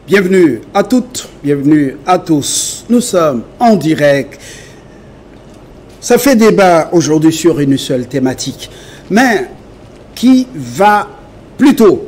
Bienvenue à toutes, bienvenue à tous. Nous sommes en direct. Ça fait débat aujourd'hui sur une seule thématique, mais qui va plutôt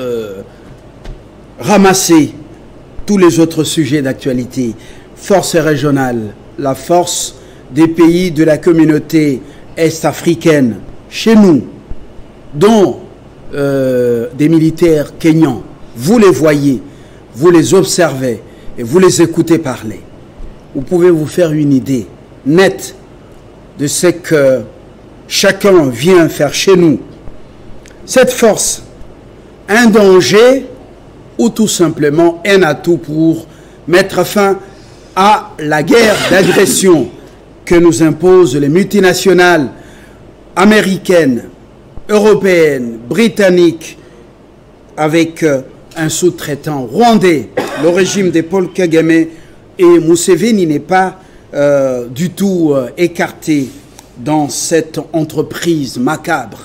ramasser tous les autres sujets d'actualité. Force régionale, la force des pays de la communauté est-africaine, chez nous, dont des militaires kenyans, vous les voyez, vous les observez et vous les écoutez parler. Vous pouvez vous faire une idée nette de ce que chacun vient faire chez nous. Cette force, un danger ou tout simplement un atout pour mettre fin à la guerre d'agression que nous imposent les multinationales américaines, européennes, britanniques, avec un sous-traitant rwandais. Le régime de Paul Kagame et Museveni n'est pas du tout écarté dans cette entreprise macabre.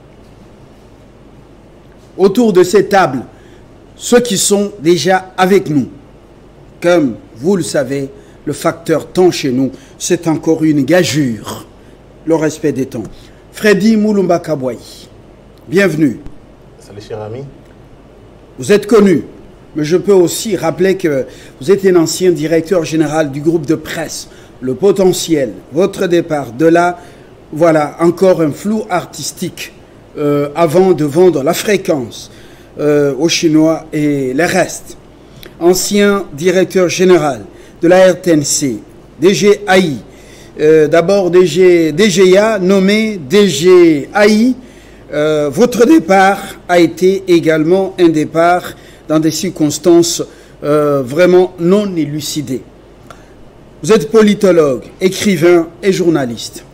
Autour de ces tables, ceux qui sont déjà avec nous, comme vous le savez, le facteur temps chez nous, c'est encore une gageure, le respect des temps. Freddy Mulumba Kabouaï, bienvenue. Salut cher ami. Vous êtes connu, mais je peux aussi rappeler que vous êtes un ancien directeur général du groupe de presse, Le Potentiel. Votre départ, de là, voilà, encore un flou artistique avant de vendre la fréquence aux Chinois et le reste. Ancien directeur général de la RTNC, DGAI, d'abord DGA, nommé DGAI. Votre départ a été également un départ dans des circonstances vraiment non élucidées. Vous êtes politologue, écrivain et journaliste.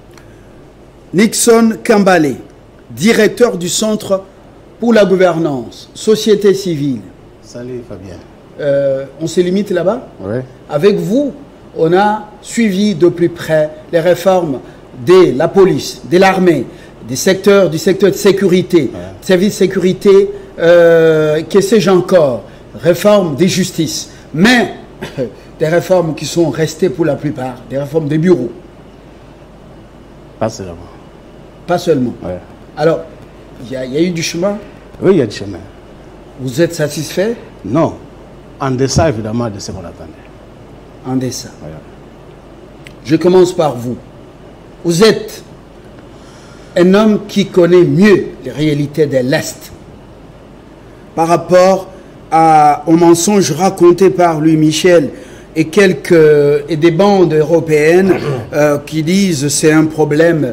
Nixon Kambale, directeur du Centre pour la gouvernance, société civile. Salut Fabien. On se limite là-bas? Oui. Avec vous, on a suivi de plus près les réformes de la police, de l'armée, du secteur de sécurité, service de sécurité, que sais-je encore, réforme des justices, mais des réformes qui sont restées pour la plupart, des réformes des bureaux. Pas seulement. Pas seulement. Ouais. Alors, il y a eu du chemin? Oui, il y a du chemin. Vous êtes satisfait? Non. En deçà, évidemment, de ce qu'on attendait. En deçà. Ouais. Je commence par vous. Vous êtes un homme qui connaît mieux les réalités de l'Est par rapport aux mensonges racontés par Louis Michel et des bandes européennes qui disent que c'est un problème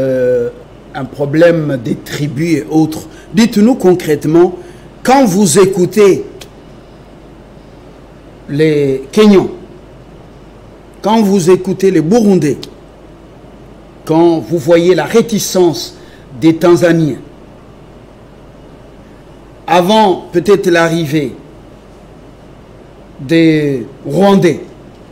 des tribus et autres. Dites-nous concrètement, quand vous écoutez les Kenyans, quand vous écoutez les Burundais, quand vous voyez la réticence des Tanzaniens, avant peut-être l'arrivée des Rwandais,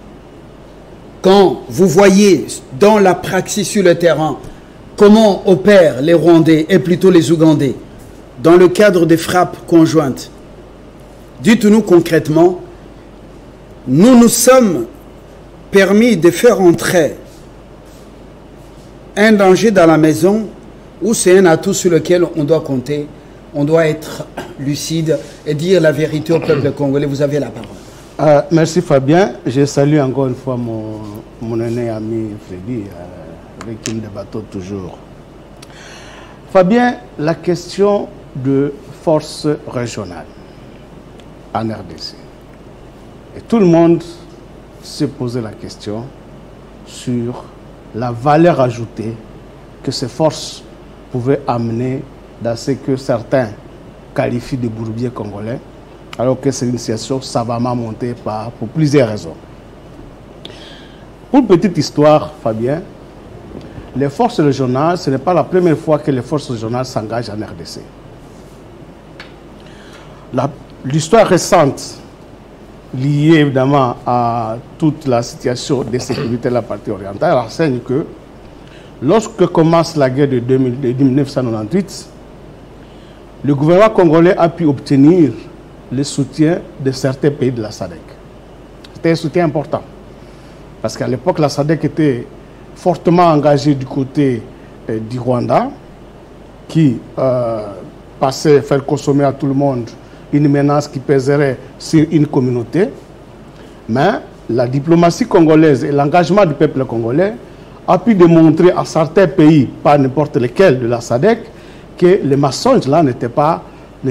quand vous voyez dans la praxis sur le terrain comment opèrent les Rwandais et plutôt les Ougandais dans le cadre des frappes conjointes, dites-nous concrètement, nous nous sommes permis de faire entrer un danger dans la maison ou c'est un atout sur lequel on doit compter, on doit être lucide et dire la vérité au peuple congolais. Vous avez la parole. Merci Fabien. Je salue encore une fois mon aîné ami Freddy, avec qui nous débattons toujours. Fabien, la question de force régionale en RDC. Et tout le monde s'est posé la question sur la valeur ajoutée que ces forces pouvaient amener dans ce que certains qualifient de bourbiers congolais, alors que c'est une situation savamment montée pour plusieurs raisons. Pour une petite histoire, Fabien, les forces régionales, ce n'est pas la première fois que les forces régionales s'engagent en RDC. L'histoire récente, liée évidemment à toute la situation de sécurité de la partie orientale, enseigne que lorsque commence la guerre de 1998, le gouvernement congolais a pu obtenir le soutien de certains pays de la SADC. C'était un soutien important. Parce qu'à l'époque, la SADC était fortement engagée du côté du Rwanda, qui passait faire consommer à tout le monde une menace qui pèserait sur une communauté. Mais la diplomatie congolaise et l'engagement du peuple congolais a pu démontrer à certains pays, pas n'importe lesquels de la SADC, que les mensonges là n'étaient pas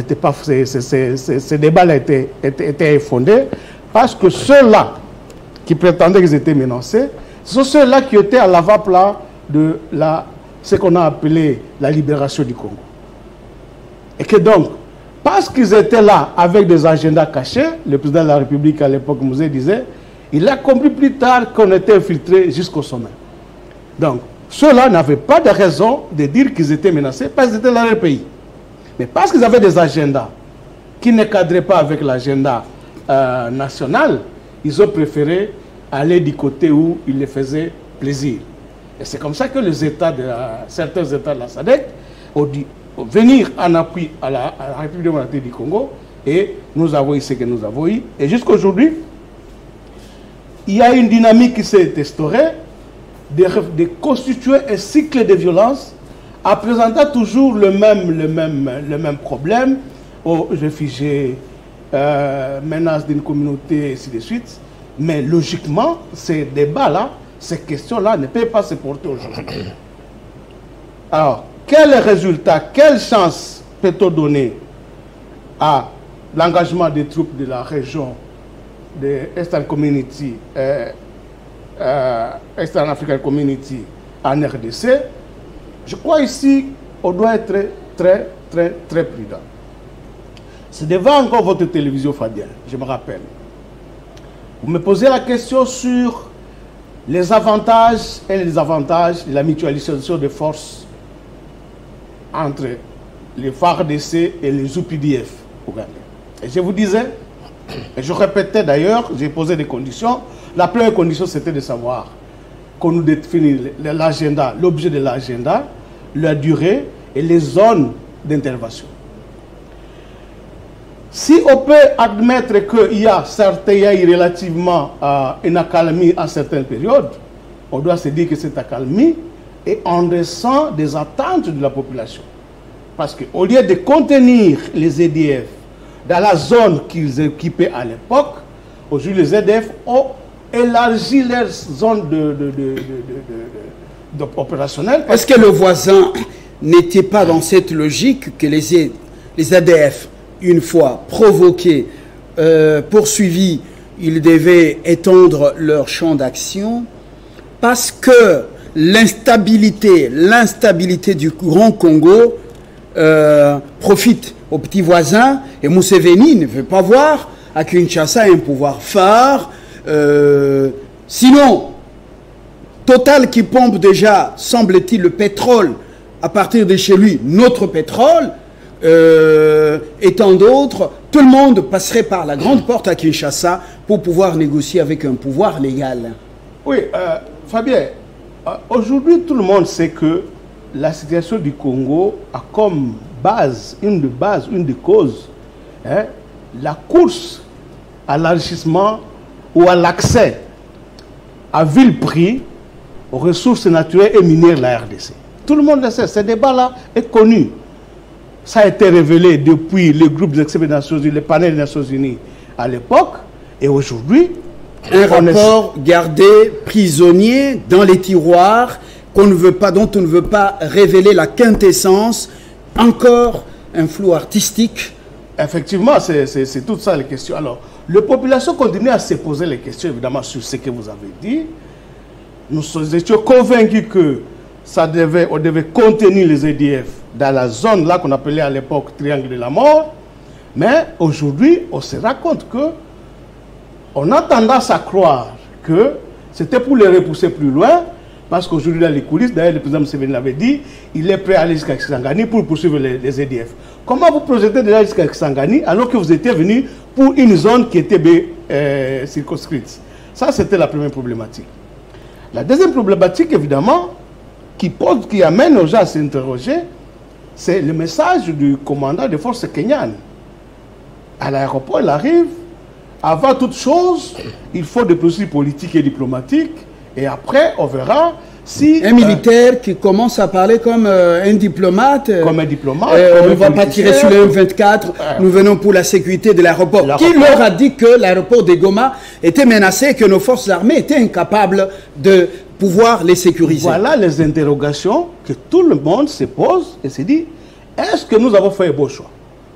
ces débats-là étaient fondés, parce que ceux-là qui prétendaient qu'ils étaient menacés, ce sont ceux-là qui étaient à l'avant-plan de ce qu'on a appelé la libération du Congo. Et que donc, parce qu'ils étaient là avec des agendas cachés, le président de la République à l'époque, Mouzé, disait, il a compris plus tard qu'on était infiltrés jusqu'au sommet. Donc, ceux-là n'avaient pas de raison de dire qu'ils étaient menacés parce qu'ils étaient dans leur pays. Mais parce qu'ils avaient des agendas qui ne cadraient pas avec l'agenda national, ils ont préféré aller du côté où il les faisait plaisir. Et c'est comme ça que les États certains États de la SADC ont dû venir en appui à la République démocratique du Congo, et nous avons eu ce que nous avons eu. Et jusqu'à aujourd'hui, il y a une dynamique qui s'est instaurée de constituer un cycle de violence en présentant toujours le même problème aux réfugiés, menaces d'une communauté, et ainsi de suite. Mais logiquement, ces débats-là, ces questions-là ne peuvent pas se porter aujourd'hui. Alors, quel résultat, quelle chance peut-on donner à l'engagement des troupes de la région de Eastern Community, Eastern African Community en RDC? Je crois ici, on doit être très prudent. C'est devant encore votre télévision, Fabien, je me rappelle. Vous me posez la question sur les avantages et les désavantages de la mutualisation des forces entre les FARDC et les UPDF ougandais. Et je vous disais, et je répétais d'ailleurs, j'ai posé des conditions. La première condition, c'était de savoir qu'on nous définit l'agenda, l'objet de l'agenda, la durée et les zones d'intervention. Si on peut admettre qu'il y a relativement une accalmie à certaines périodes, on doit se dire que cette accalmie est en ressent des attentes de la population. Parce qu'au lieu de contenir les EDF dans la zone qu'ils occupaient à l'époque, aujourd'hui les EDF ont élargi leur zone opérationnelle. Est-ce que le voisin n'était pas dans cette logique que les ADF, une fois provoqués, poursuivis, ils devaient étendre leur champ d'action parce que l'instabilité du Grand Congo profite aux petits voisins, et Museveni ne veut pas voir à Kinshasa un pouvoir phare. Sinon, Total qui pompe déjà, semble-t-il, le pétrole à partir de chez lui, notre pétrole, et tant d'autres, tout le monde passerait par la grande porte à Kinshasa pour pouvoir négocier avec un pouvoir légal. Oui, Fabien, aujourd'hui tout le monde sait que la situation du Congo a comme une des causes, la course à l'enrichissement ou à l'accès à vil prix aux ressources naturelles et minières de la RDC. Tout le monde le sait, ce débat-là est connu. Ça a été révélé depuis les groupes d'experts des Nations Unies, les panels des Nations Unies à l'époque, et aujourd'hui... Un rapport gardé prisonnier dans les tiroirs dont on ne veut pas révéler la quintessence, encore un flou artistique. Effectivement, c'est tout ça les questions. Alors, la population continue à se poser les questions, évidemment, sur ce que vous avez dit. Nous étions convaincus que on devait contenir les EDF dans la zone là qu'on appelait à l'époque Triangle de la Mort. Mais aujourd'hui, on se rend compte que on a tendance à croire que c'était pour les repousser plus loin, parce qu'aujourd'hui dans les coulisses, d'ailleurs le président Museveni l'avait dit, il est prêt à aller jusqu'à Kisangani pour poursuivre les EDF. Comment vous projetez d'aller jusqu'à Kisangani alors que vous étiez venu pour une zone qui était circonscrite? Ça, c'était la première problématique. La deuxième problématique, évidemment, qui amène aux gens à s'interroger, c'est le message du commandant des forces kenyanes. à l'aéroport, il arrive. Avant toute chose, il faut des procédures politiques et diplomatiques. Et après, on verra si... Un militaire qui commence à parler comme un diplomate. Comme un diplomate. On ne va pas tirer sur le M24. Nous venons pour la sécurité de l'aéroport. Qui leur a dit que l'aéroport de Goma était menacé et que nos forces armées étaient incapables de pouvoir les sécuriser? Voilà les interrogations que tout le monde se pose et se dit, est-ce que nous avons fait un beau choix?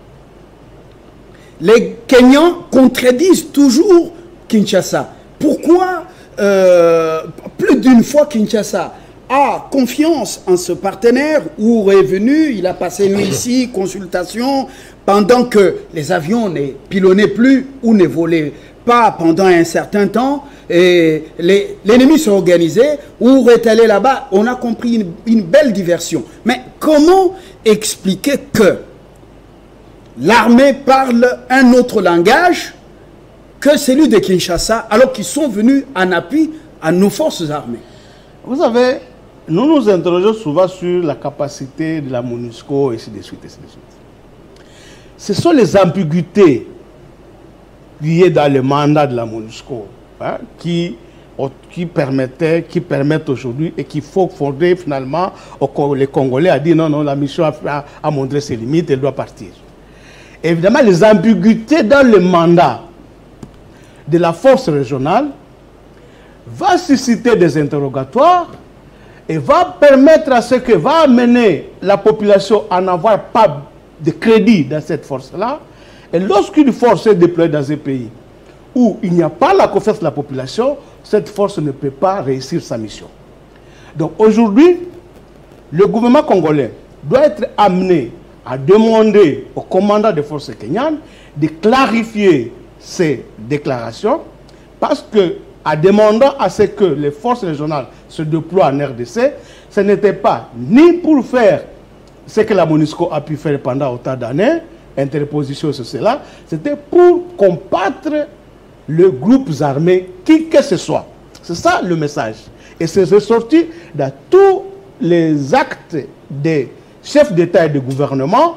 Les Kenyans contredisent toujours Kinshasa. Pourquoi plus d'une fois Kinshasa a confiance en ce partenaire où est venu, il a passé une nuit ici, consultation, pendant que les avions ne pilonnaient plus ou ne volaient pas pendant un certain temps, et l'ennemi s'est organisé, ou est allé là-bas, on a compris une belle diversion. Mais comment expliquer que l'armée parle un autre langage que celui de Kinshasa, alors qu'ils sont venus en appui à nos forces armées? Vous savez, nous nous interrogeons souvent sur la capacité de la MONUSCO, et ainsi de suite, ainsi de suite. Ce sont les ambiguïtés liées dans le mandat de la MONUSCO qui permettent aujourd'hui et qu'il faut fonder finalement les Congolais à dire non, non, la mission a montré ses limites, elle doit partir. Évidemment, les ambiguïtés dans le mandat de la force régionale va susciter des interrogatoires et va permettre à ce que va amener la population à n'avoir pas de crédit dans cette force-là. Et lorsqu'une force est déployée dans un pays où il n'y a pas la confiance de la population, cette force ne peut pas réussir sa mission. Donc aujourd'hui, le gouvernement congolais doit être amené à demander au commandant des forces kenyanes de clarifier ces déclarations, parce que, en demandant à ce que les forces régionales se déploient en RDC, ce n'était pas ni pour faire ce que la MONUSCO a pu faire pendant autant d'années, interposition sur cela, c'était pour combattre les groupes armés, qui que ce soit. C'est ça le message. Et c'est ressorti dans tous les actes des chefs d'État et de gouvernement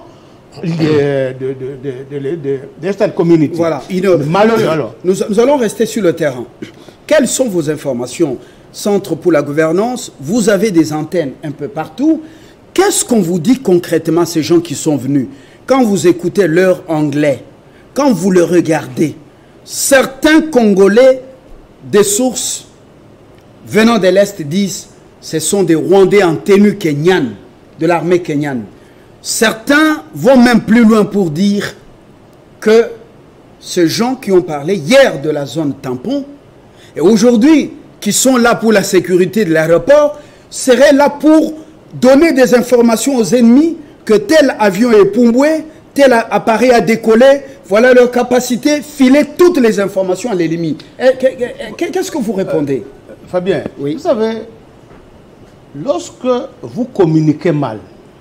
d'Eastern Community. Voilà. Nous allons rester sur le terrain. Quelles sont vos informations? Centre pour la gouvernance, vous avez des antennes un peu partout. Qu'est-ce qu'on vous dit concrètement, ces gens qui sont venus? Quand vous écoutez leur anglais, quand vous le regardez, certains Congolais, des sources venant de l'Est, disent ce sont des Rwandais en tenue kenyane, de l'armée kenyane. Certains vont même plus loin pour dire que ces gens qui ont parlé hier de la zone tampon, et aujourd'hui, qui sont là pour la sécurité de l'aéroport, seraient là pour donner des informations aux ennemis que tel avion est pomboué, tel appareil a décollé, voilà leur capacité, filer toutes les informations à l'ennemi. Qu'est-ce que vous répondez? Fabien, oui. Vous savez, lorsque vous communiquez mal,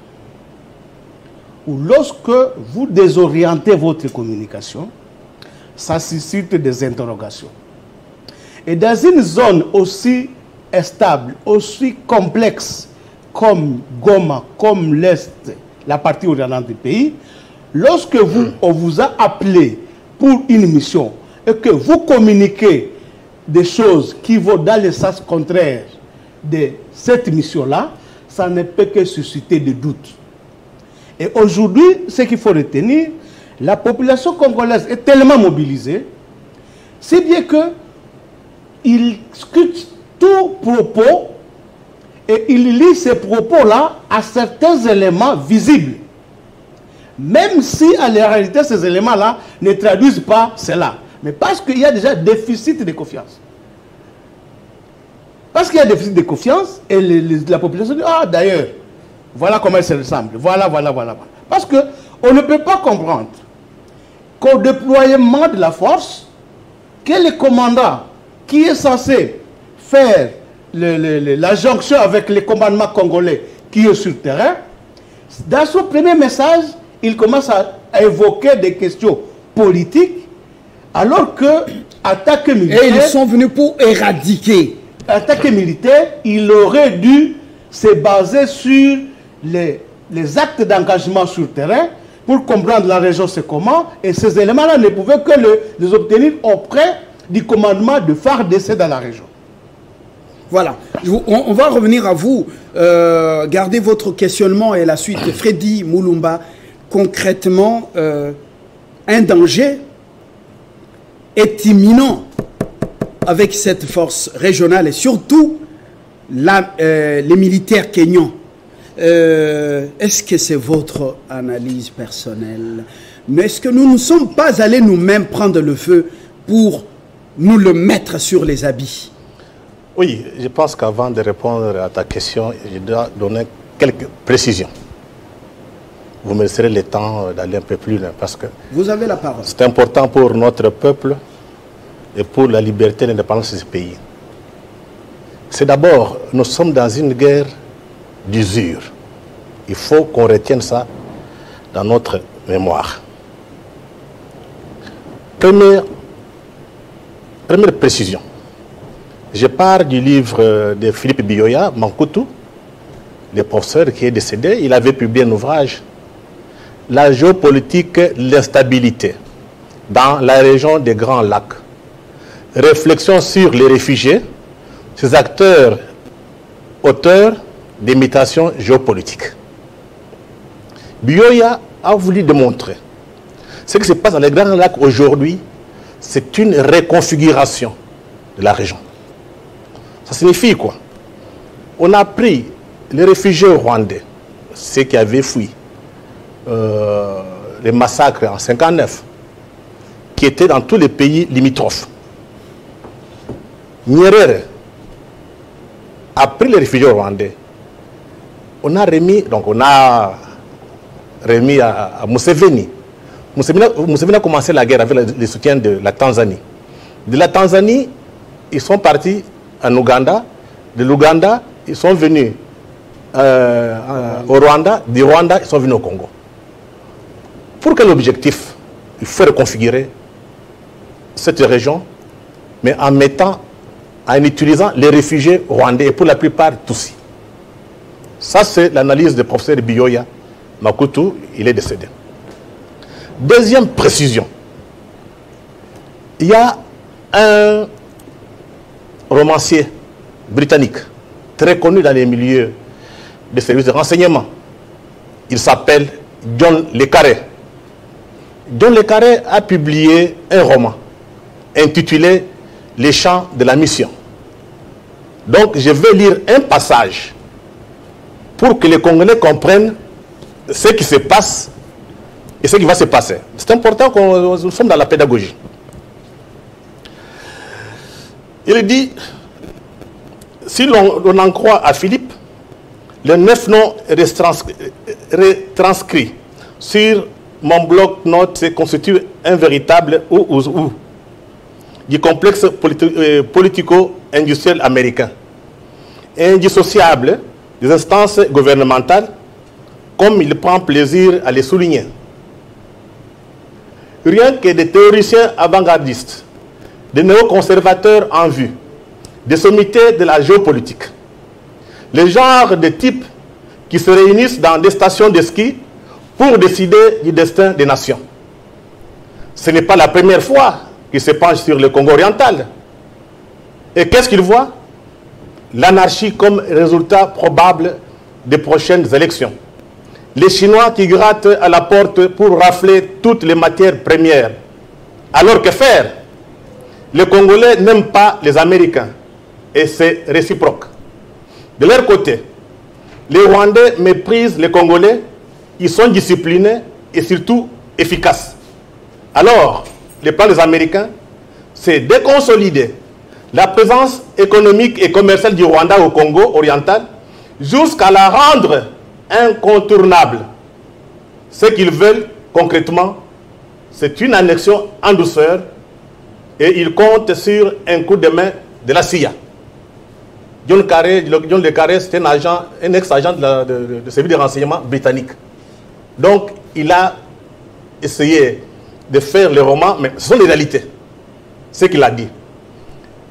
ou lorsque vous désorientez votre communication, ça suscite des interrogations. Et dans une zone aussi instable, aussi complexe comme Goma, comme l'Est, la partie orientale du pays, lorsque on vous a appelé pour une mission et que vous communiquez des choses qui vont dans le sens contraire de cette mission-là, ça ne peut que susciter des doutes. Et aujourd'hui, ce qu'il faut retenir, la population congolaise est tellement mobilisée, c'est bien qu'il scrute tout propos et il lit ces propos-là à certains éléments visibles. Même si, en réalité, ces éléments-là ne traduisent pas cela. Mais parce qu'il y a déjà déficit de confiance. Parce qu'il y a déficit de confiance, et la population dit, ah d'ailleurs, voilà comment elle se ressemble. Voilà. Parce qu'on ne peut pas comprendre qu'au déploiement de la force, que le commandant qui est censé faire la jonction avec le commandement congolais qui est sur le terrain, dans son premier message, il commence à évoquer des questions politiques, alors que attaque militaire... Et ils sont venus pour éradiquer. Attaque militaire, il aurait dû se baser sur les actes d'engagement sur le terrain pour comprendre la région c'est comment, et ces éléments-là ne pouvaient que les obtenir auprès du commandement de FARDC dans la région. Voilà, on va revenir à vous, gardez votre questionnement et la suite. Freddy Moulumba, concrètement, un danger est imminent avec cette force régionale et surtout les militaires kenyans. Est-ce que c'est votre analyse personnelle? Mais est-ce que nous ne sommes pas allés nous-mêmes prendre le feu pour nous le mettre sur les habits? Oui, je pense qu'avant de répondre à ta question, je dois donner quelques précisions. Vous me laisserez le temps d'aller un peu plus loin parce que vous avez la parole. C'est important pour notre peuple et pour la liberté et l'indépendance de ce pays. C'est d'abord, nous sommes dans une guerre d'usure. Il faut qu'on retienne ça dans notre mémoire. Première précision. Je pars du livre de Philippe Biyoya, Mankutu, le professeur qui est décédé. Il avait publié un ouvrage, La géopolitique, l'instabilité dans la région des Grands Lacs. Réflexion sur les réfugiés, ces acteurs, auteurs des mutations géopolitiques. Biyoya a voulu démontrer ce qui se passe dans les Grands Lacs aujourd'hui, c'est une reconfiguration de la région. Ça signifie quoi? On a pris les réfugiés rwandais, ceux qui avaient fui les massacres en 1959, qui étaient dans tous les pays limitrophes. Nyerere a pris les réfugiés rwandais. On a remis à Museveni. Museveni a commencé la guerre avec le soutien de la Tanzanie. De la Tanzanie, ils sont partis en Ouganda. De l'Ouganda, ils sont venus au Rwanda. Du Rwanda, ils sont venus au Congo. Pour quel objectif? Il faut reconfigurer cette région, mais en utilisant les réfugiés rwandais, et pour la plupart Tutsis. Ça, c'est l'analyse du professeur Biyoya Mankutu, il est décédé. Deuxième précision. Il y a un romancier britannique, très connu dans les milieux des services de renseignement. Il s'appelle John Le Carré. John Le Carré a publié un roman intitulé Les champs de la mission. Donc je vais lire un passage pour que les Congolais comprennent ce qui se passe et ce qui va se passer. C'est important que nous sommes dans la pédagogie. Il dit, si l'on en croit à Philippe, les 9 noms retranscrits sur mon bloc-notes se constitue un véritable ou du complexe politico-industriel américain, indissociable des instances gouvernementales, comme il prend plaisir à les souligner. Rien que des théoriciens avant-gardistes, des néoconservateurs en vue, des sommités de la géopolitique, les genres de types qui se réunissent dans des stations de ski pour décider du destin des nations. Ce n'est pas la première fois qu'ils se penchent sur le Congo oriental. Et qu'est-ce qu'ils voient? L'anarchie comme résultat probable des prochaines élections. Les Chinois qui grattent à la porte pour rafler toutes les matières premières. Alors que faire? Les Congolais n'aiment pas les Américains. Et c'est réciproque. De leur côté, les Rwandais méprisent les Congolais. Ils sont disciplinés et surtout efficaces. Alors, le plan des Américains, c'est de consolider la présence économique et commerciale du Rwanda au Congo oriental jusqu'à la rendre incontournable. Ce qu'ils veulent concrètement, c'est une annexion en douceur et ils comptent sur un coup de main de la CIA. John Le Carré, c'est un ex-agent de service de renseignement britannique. Donc, il a essayé de faire le roman, mais ce sont les réalités. Ce qu'il a dit.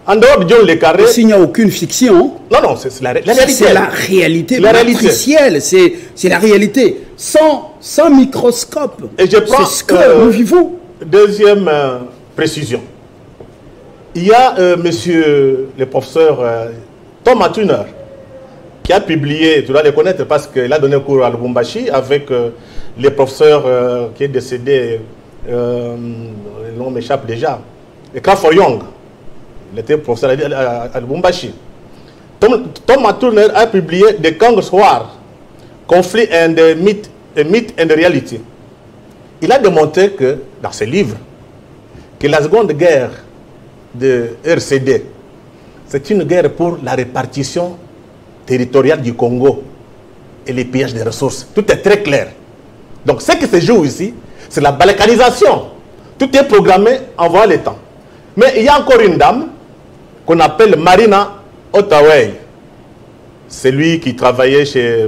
En dehors de John Le Carré... S'il n'y a aucune fiction... Non, non, c'est la réalité. C'est la réalité matricielle, c'est la réalité. Sans microscope. Et je prends... C'est ce que nous vivons. Deuxième précision. Il y a monsieur le professeur Thomas Turner qui a publié, tu dois le connaître parce qu'il a donné cours à Lubumbashi avec le professeur qui est décédé, le nom m'échappe déjà, Crawford Young. Il était professeur à Lubumbashi. Thomas Turner a publié The Congress War, Conflict and Myth and Reality. Il a démontré que, dans ses livres, que la seconde guerre de RCD, c'est une guerre pour la répartition territoriale du Congo et les pillages des ressources. Tout est très clair. Donc ce qui se joue ici, c'est la balkanisation. Tout est programmé en voie le temps. Mais il y a encore une dame qu'on appelle Marina Ottaway. C'est lui qui travaillait chez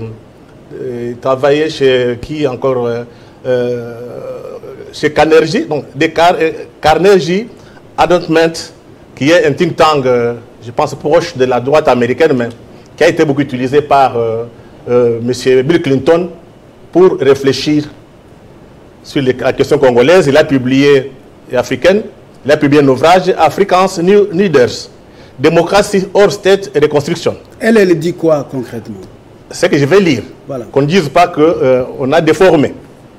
qui encore chez Carnegie, donc Carnegie Endowment, qui est un think tank, je pense proche de la droite américaine, mais qui a été beaucoup utilisé par M. Bill Clinton pour réfléchir sur la question congolaise. Il a publié africaine. Il a publié un ouvrage, Africans New Leaders, Démocratie hors state et reconstruction. Elle dit quoi concrètement? C'est que je vais lire. Voilà. Qu'on ne dise pas qu'on a déformé.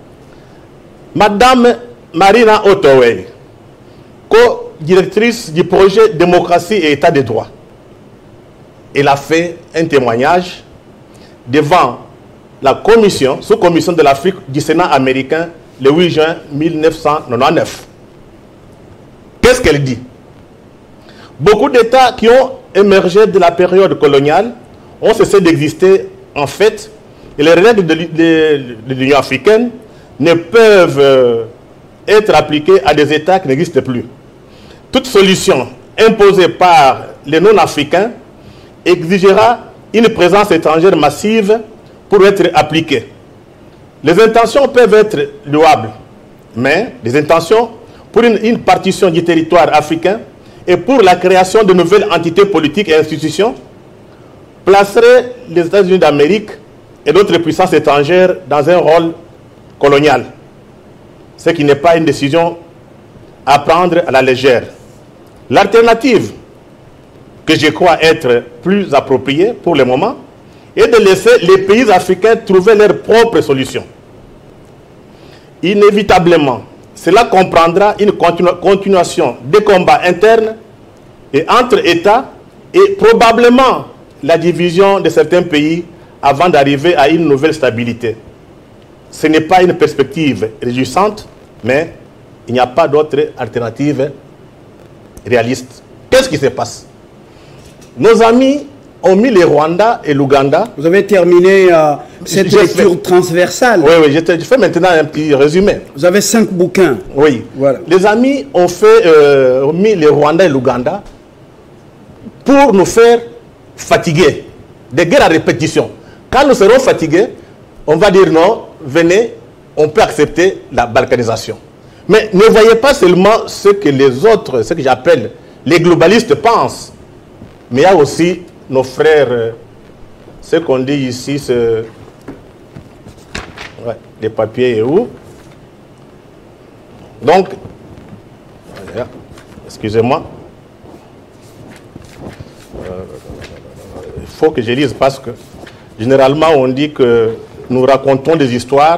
Madame Marina Ottaway, co-directrice du projet Démocratie et État de droit. Elle a fait un témoignage devant la commission, sous-commission de l'Afrique du Sénat américain le 8 juin 1999. Qu'est-ce qu'elle dit? Beaucoup d'États qui ont émergé de la période coloniale ont cessé d'exister en fait, et les règles de l'Union africaine ne peuvent être appliquées à des États qui n'existent plus. Toute solution imposée par les non-africains exigera une présence étrangère massive pour être appliquée. Les intentions peuvent être louables, mais les intentions pour une partition du territoire africain et pour la création de nouvelles entités politiques et institutions placeraient les États-Unis d'Amérique et d'autres puissances étrangères dans un rôle colonial, ce qui n'est pas une décision à prendre à la légère. L'alternative, que je crois être plus appropriée pour le moment, est de laisser les pays africains trouver leurs propres solutions. Inévitablement, cela comprendra une continuation des combats internes et entre États et probablement la division de certains pays avant d'arriver à une nouvelle stabilité. Ce n'est pas une perspective réjouissante, mais il n'y a pas d'autre alternative réaliste. Qu'est-ce qui se passe? Nos amis ont mis le Rwanda et l'Ouganda. Vous avez terminé cette lecture transversale. Oui, oui, je fais maintenant un petit résumé. Vous avez 5 bouquins. Oui. Voilà. Les amis ont mis le Rwanda et l'Ouganda pour nous faire fatiguer. Des guerres à répétition. Quand nous serons fatigués, on va dire non, venez, on peut accepter la balkanisation. Mais ne voyez pas seulement ce que les autres, ce que j'appelle les globalistes pensent, mais il y a aussi nos frères, ce qu'on dit ici, les papiers et où. Donc, excusez-moi, il faut que je lise parce que généralement on dit que nous racontons des histoires.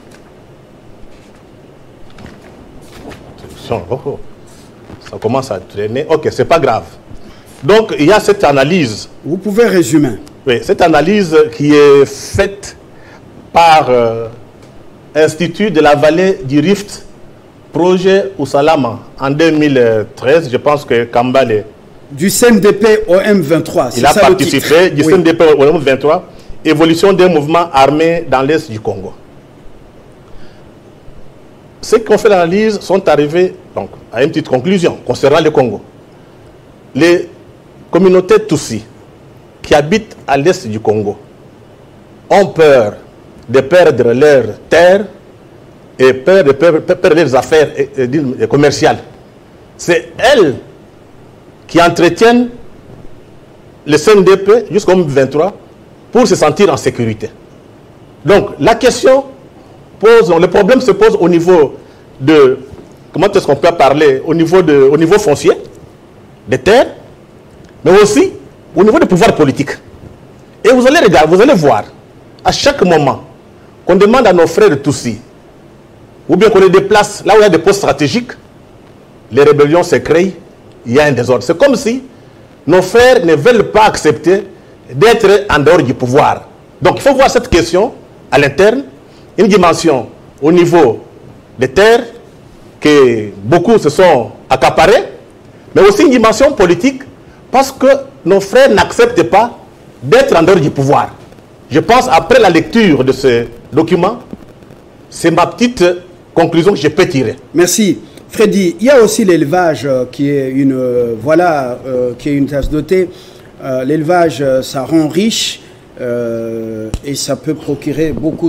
Ça commence à traîner. Ok, c'est pas grave. Donc, il y a cette analyse. Vous pouvez résumer. Oui, cette analyse qui est faite par Institut de la vallée du Rift, projet Usalama, en 2013. Je pense que Kambale... Du CNDP au M23. Il a participé du CNDP au M23, évolution des mouvements armés dans l'Est du Congo. Ceux qui ont fait l'analyse sont arrivés donc, à une petite conclusion concernant le Congo. Les communautés Tutsi qui habitent à l'est du Congo ont peur de perdre leurs terres et peur de perdre leurs affaires commerciales. C'est elles qui entretiennent le CNDP jusqu'au 23 pour se sentir en sécurité. Donc la question pose, le problème se pose au niveau de, comment est-ce qu'on peut parler, au niveau foncier, des terres, mais aussi au niveau des pouvoirs politiques. Et vous allez regarder, vous allez voir, à chaque moment qu'on demande à nos frères de Tutsis, ou bien qu'on les déplace là où il y a des postes stratégiques, les rébellions se créent, il y a un désordre. C'est comme si nos frères ne veulent pas accepter d'être en dehors du pouvoir. Donc il faut voir cette question à l'interne, une dimension au niveau des terres que beaucoup se sont accaparés, mais aussi une dimension politique parce que nos frères n'acceptent pas d'être en dehors du pouvoir. Je pense, après la lecture de ce document, c'est ma petite conclusion que je peux tirer. Merci. Freddy, il y a aussi l'élevage qui est une tasse de thé. L'élevage, ça rend riche et ça peut procurer beaucoup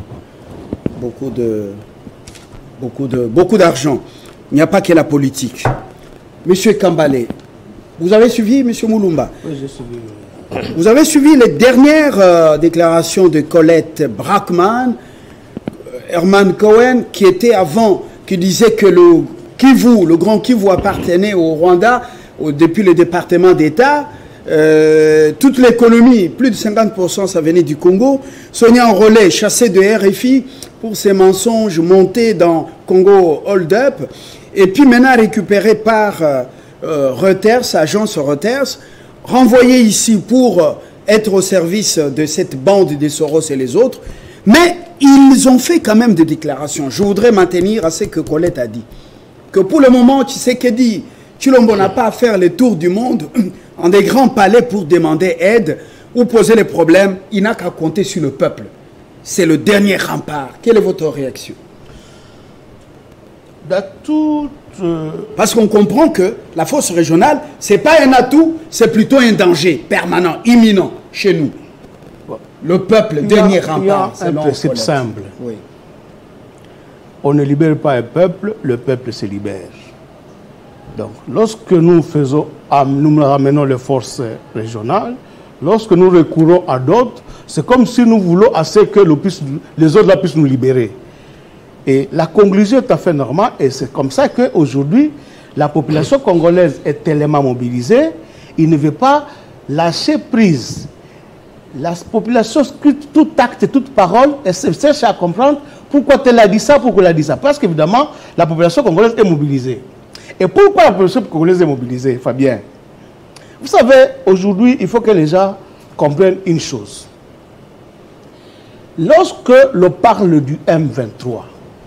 d'argent. Il n'y a pas que la politique. Monsieur Kambale, vous avez suivi Monsieur Moulumba? Oui, j'ai suivi. Vous avez suivi les dernières déclarations de Colette Brackman, Herman Cohen, qui était avant, qui disait que le Kivu, le Grand Kivu appartenait au Rwanda depuis le département d'État. Toute l'économie, plus de 50%, ça venait du Congo. Sonia Enrolé, chassée de RFI pour ses mensonges montés dans Congo Hold Up. Et puis maintenant récupéré par Reuters, agence Reuters, renvoyé ici pour être au service de cette bande des Soros et les autres. Mais ils ont fait quand même des déclarations. Je voudrais maintenir à ce que Colette a dit. Que pour le moment, Tshisekedi Tshilombo n'a pas à faire le tour du monde en des grands palais pour demander aide ou poser les problèmes. Il n'a qu'à compter sur le peuple. C'est le dernier rempart. Quelle est votre réaction? Parce qu'on comprend que la force régionale, ce n'est pas un atout, c'est plutôt un danger permanent, imminent chez nous. Le peuple, dernier rempart. Il y a un principe simple. Oui. On ne libère pas un peuple, le peuple se libère. Donc, lorsque nous ramenons les forces régionales, lorsque nous recourons à d'autres, c'est comme si nous voulons assez que les autres puissent nous libérer. Et la conclusion est tout à fait normale, et c'est comme ça qu'aujourd'hui, la population congolaise est tellement mobilisée, il ne veut pas lâcher prise. La population scrute tout acte et toute parole et se cherche à comprendre pourquoi elle a dit ça, pourquoi elle a dit ça. Parce qu'évidemment, la population congolaise est mobilisée. Et pourquoi la population congolaise est mobilisée, Fabien? Vous savez, aujourd'hui, il faut que les gens comprennent une chose. Lorsque l'on parle du M23,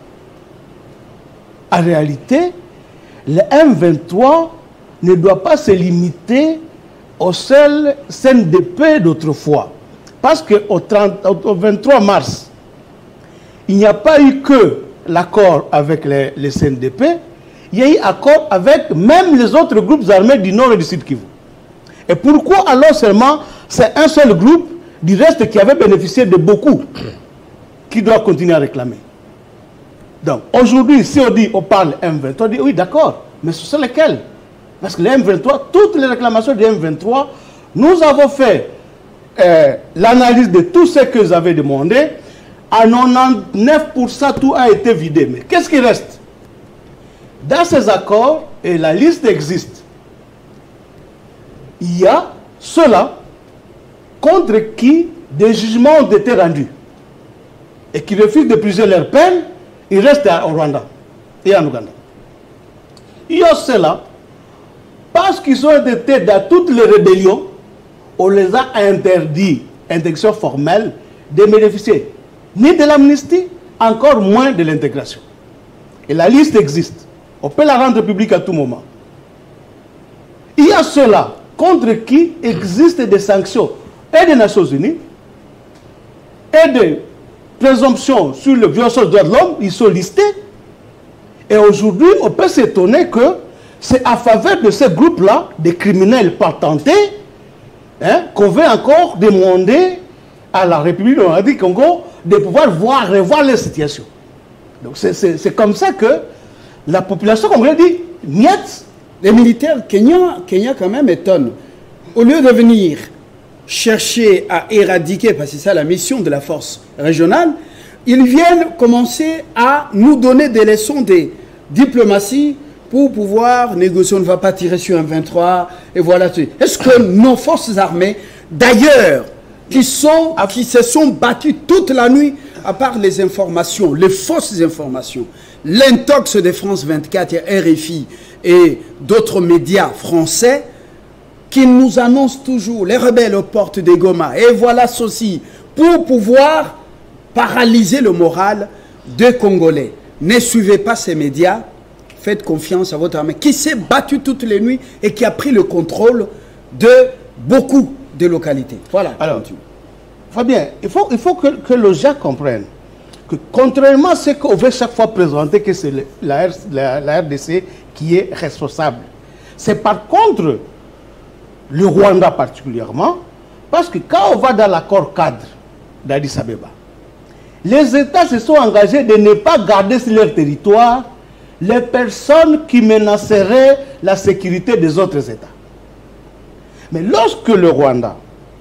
en réalité, le M23 ne doit pas se limiter au seul CNDP d'autrefois. Parce qu'au 23 mars, il n'y a pas eu que l'accord avec les CNDP, il y a eu accord avec même les autres groupes armés du Nord et du Sud Kivu. Et pourquoi alors seulement c'est un seul groupe du reste qui avait bénéficié de beaucoup qui doit continuer à réclamer? Donc aujourd'hui, si on parle M23, on dit oui d'accord, mais ce sont lesquels? Parce que les M23, toutes les réclamations du M23, nous avons fait l'analyse de tout ce que vous avez demandé. À 99%, tout a été vidé. Mais qu'est-ce qui reste? Dans ces accords, et la liste existe, il y a ceux-là contre qui des jugements ont été rendus et qui refusent de priser leur peine, ils restent au Rwanda et en Ouganda. Il y a ceux-là, parce qu'ils ont été dans toutes les rébellions, on les a interdit, interdiction formelle, de bénéficier ni de l'amnistie, encore moins de l'intégration. Et la liste existe. On peut la rendre publique à tout moment. Il y a ceux-là contre qui existent des sanctions et des Nations Unies et des présomptions sur le violation des droits de l'homme, ils sont listés. Et aujourd'hui, on peut s'étonner que c'est à faveur de ce groupe-là, des criminels patentés, hein, qu'on veut encore demander à la République démocratique du Congo de pouvoir revoir les situations. Donc c'est comme ça que la population congolaise dit, niet, Les militaires kenyans quand même étonnent. Au lieu de venir chercher à éradiquer, parce que c'est ça la mission de la force régionale, ils viennent commencer à nous donner des leçons de diplomatie pour pouvoir négocier. On ne va pas tirer sur un 23 et voilà. Est-ce que nos forces armées, d'ailleurs, qui se sont battues toute la nuit, à part les informations, les fausses informations, l'intox de France 24 et RFI et d'autres médias français, qui nous annoncent toujours les rebelles aux portes des Goma, et voilà ceci, pour pouvoir paralyser le moral des Congolais. Ne suivez pas ces médias, faites confiance à votre armée, qui s'est battue toutes les nuits et qui a pris le contrôle de beaucoup de localités. Voilà. Alors, Fabien, il faut que le GIA comprenne que contrairement à ce qu'on veut chaque fois présenter, que c'est la RDC qui est responsable, c'est par contre le Rwanda particulièrement, parce que quand on va dans l'accord cadre d'Addis Abeba, les États se sont engagés de ne pas garder sur leur territoire les personnes qui menaceraient la sécurité des autres États. Mais lorsque le Rwanda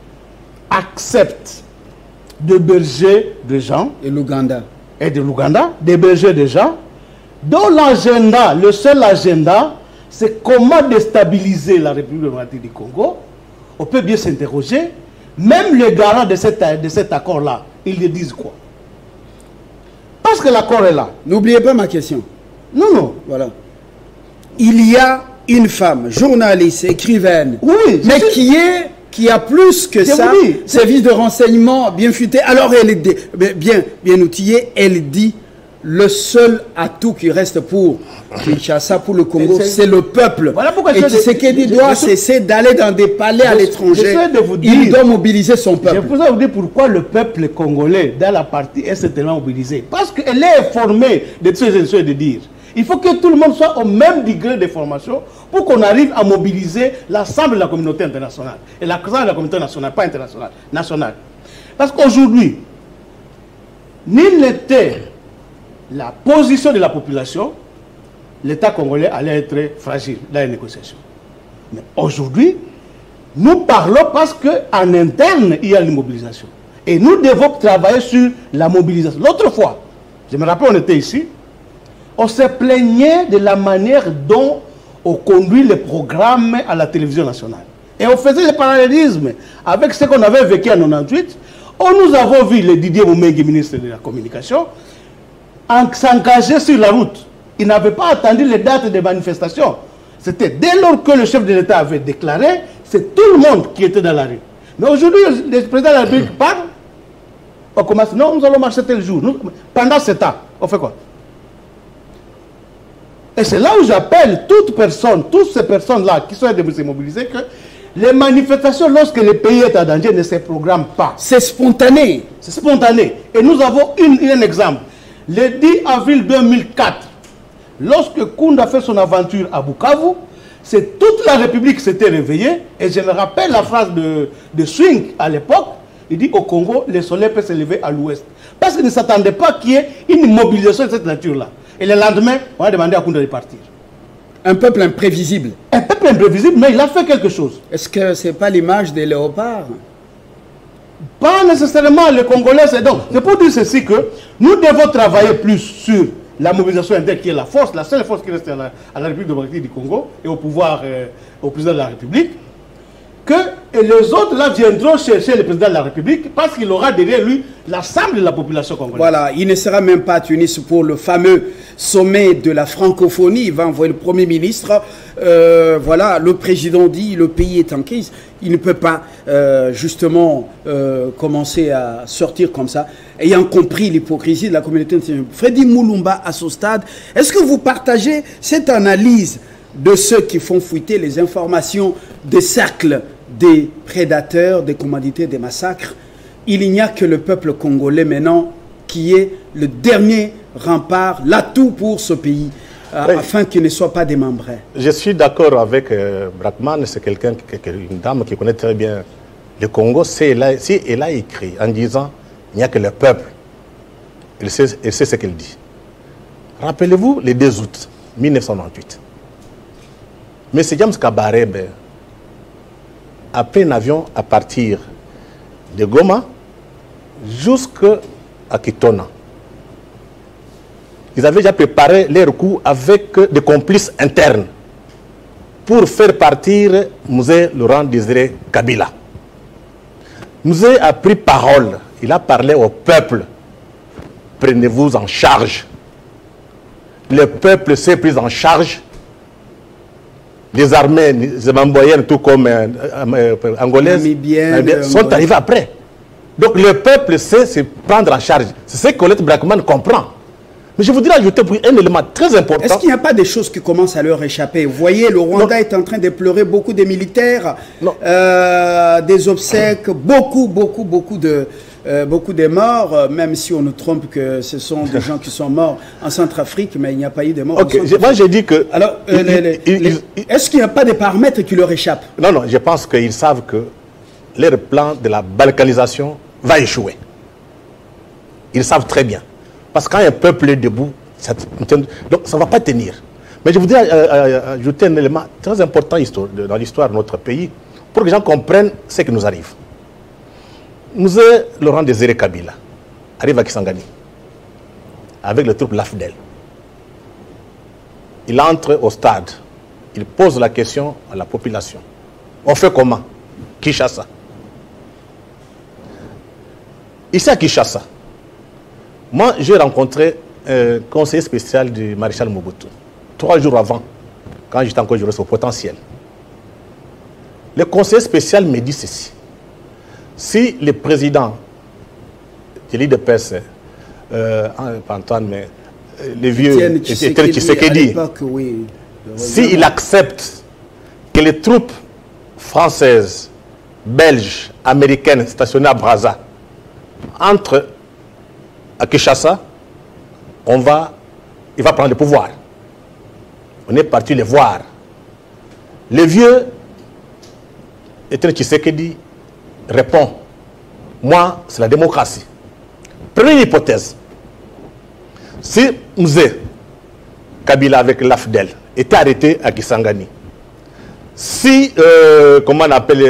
accepte d'héberger des gens, et l'Ouganda, d'héberger des gens, dont l'agenda, le seul agenda, c'est comment déstabiliser la République démocratique du Congo. On peut bien s'interroger, même les garants de cet accord-là, ils le disent quoi? Parce que l'accord est là. N'oubliez pas ma question. Non. Voilà. Il y a une femme, journaliste, écrivaine, oui, mais qui a plus que ça, service de renseignement bien futé. Alors elle est bien outillée, elle dit le seul atout qui reste pour Kinshasa, pour le Congo, c'est le peuple. Voilà pourquoi et Tshisekedi doit cesser d'aller dans des palais à l'étranger. Il doit mobiliser son peuple. Je vous dire pourquoi le peuple congolais, dans la partie, est certainement mobilisé. Parce qu'elle est informée de toutes ces élections de dire. Il faut que tout le monde soit au même degré de formation pour qu'on arrive à mobiliser l'ensemble de la communauté internationale. Et l'ensemble de la communauté nationale, pas internationale, nationale. Parce qu'aujourd'hui, nul n'était la position de la population, l'État congolais allait être fragile dans les négociations. Mais aujourd'hui, nous parlons parce qu'en interne, il y a l'immobilisation. Et nous devons travailler sur la mobilisation. L'autre fois, je me rappelle, on était ici, on se plaignait de la manière dont on conduit les programmes à la télévision nationale. Et on faisait le parallélisme avec ce qu'on avait vécu en 98, où nous avons vu le Didier Moumengi, ministre de la Communication, s'engager sur la route. Il n'avait pas attendu les dates des manifestations. C'était dès lors que le chef de l'État avait déclaré, c'est tout le monde qui était dans la rue. Mais aujourd'hui, le président de la République parle, on commence, non, nous allons marcher tel jour. Pendant ce temps, on fait quoi? Et c'est là où j'appelle toutes ces personnes-là qui sont mobilisées, que les manifestations, lorsque le pays est en danger, ne se programment pas. C'est spontané. C'est spontané. Et nous avons un exemple. Le 10 avril 2004, lorsque Kounda a fait son aventure à Bukavu, c'est toute la République qui s'était réveillée. Et je me rappelle la phrase de Swing à l'époque. Il dit au Congo, le soleil peut se lever à l'ouest. Parce qu'il ne s'attendait pas qu'il y ait une mobilisation de cette nature-là. Et le lendemain, on a demandé à Kounda de partir. Un peuple imprévisible. Un peuple imprévisible, mais il a fait quelque chose. Est-ce que ce n'est pas l'image des léopards? Pas nécessairement les Congolais. C'est pour dire ceci que nous devons travailler plus sur la mobilisation interne qui est la seule force qui reste à la République démocratique du Congo et au pouvoir, au président de la République. Et les autres là viendront chercher le président de la République parce qu'il aura derrière lui l'ensemble de la population congolaise. Voilà, il ne sera même pas à Tunis pour le fameux sommet de la francophonie. Il va envoyer le Premier ministre. Voilà, le président dit le pays est en crise. Il ne peut pas justement commencer à sortir comme ça, ayant compris l'hypocrisie de la communauté internationale. Freddy Moulumba, à ce stade, est-ce que vous partagez cette analyse de ceux qui font fuiter les informations des cercles des prédateurs, des commandités, des massacres? Il n'y a que le peuple congolais maintenant qui est le dernier rempart, l'atout pour ce pays, afin qu'il ne soit pas démembré. Je suis d'accord avec Brackman, c'est quelqu'un, une dame qui connaît très bien le Congo. Si elle a écrit en disant il n'y a que le peuple, elle sait ce qu'elle dit. Rappelez-vous le 2 août 1998. M. James Kabarebe a pris un avion à partir de Goma jusqu'à Kitona. Ils avaient déjà préparé leur coup avec des complices internes pour faire partir M. Laurent Désiré Kabila. M. a pris parole, il a parlé au peuple. Prenez-vous en charge. Le peuple s'est pris en charge. Les armées zambouéennes, tout comme angolaises, sont arrivées après. Donc le peuple sait se prendre en charge. C'est ce que Colette Brackman comprend. Mais je voudrais ajouter un élément très important. Est-ce qu'il n'y a pas des choses qui commencent à leur échapper? Vous voyez, le Rwanda est en train de pleurer beaucoup des militaires, des obsèques, beaucoup de morts, même si on nous trompe que ce sont des gens qui sont morts en Centrafrique, mais il n'y a pas eu de morts. Moi j'ai dit que... Alors, est-ce qu'il n'y a pas des paramètres qui leur échappent? Non, je pense qu'ils savent que leur plan de la balkanisation va échouer. Ils savent très bien. Parce que quand un peuple est debout, donc ça ne va pas tenir. Mais je voudrais ajouter un élément très important dans l'histoire de notre pays pour que les gens comprennent ce qui nous arrive. Nous, Laurent Désiré Kabila arrive à Kisangani avec le troupe l'AFDEL. Il entre au stade. Il pose la question à la population. On fait comment? Kinshasa. Ici à Kinshasa, moi, j'ai rencontré un conseiller spécial du maréchal Mobutu, 3 jours avant, quand j'étais encore juriste au potentiel. Le conseiller spécial me dit ceci. Si le président de l'IDPS, Antoine, mais le vieux Étienne Tshisekedi, s'il accepte que les troupes françaises, belges, américaines stationnées à Brazza entrent à Kinshasa, il va prendre le pouvoir. On est parti les voir. Le vieux Étienne Tshisekedi répond, moi, c'est la démocratie. Première hypothèse. Si Mzee Kabila avec l'AFDEL était arrêté à Kisangani, si, comment on appelle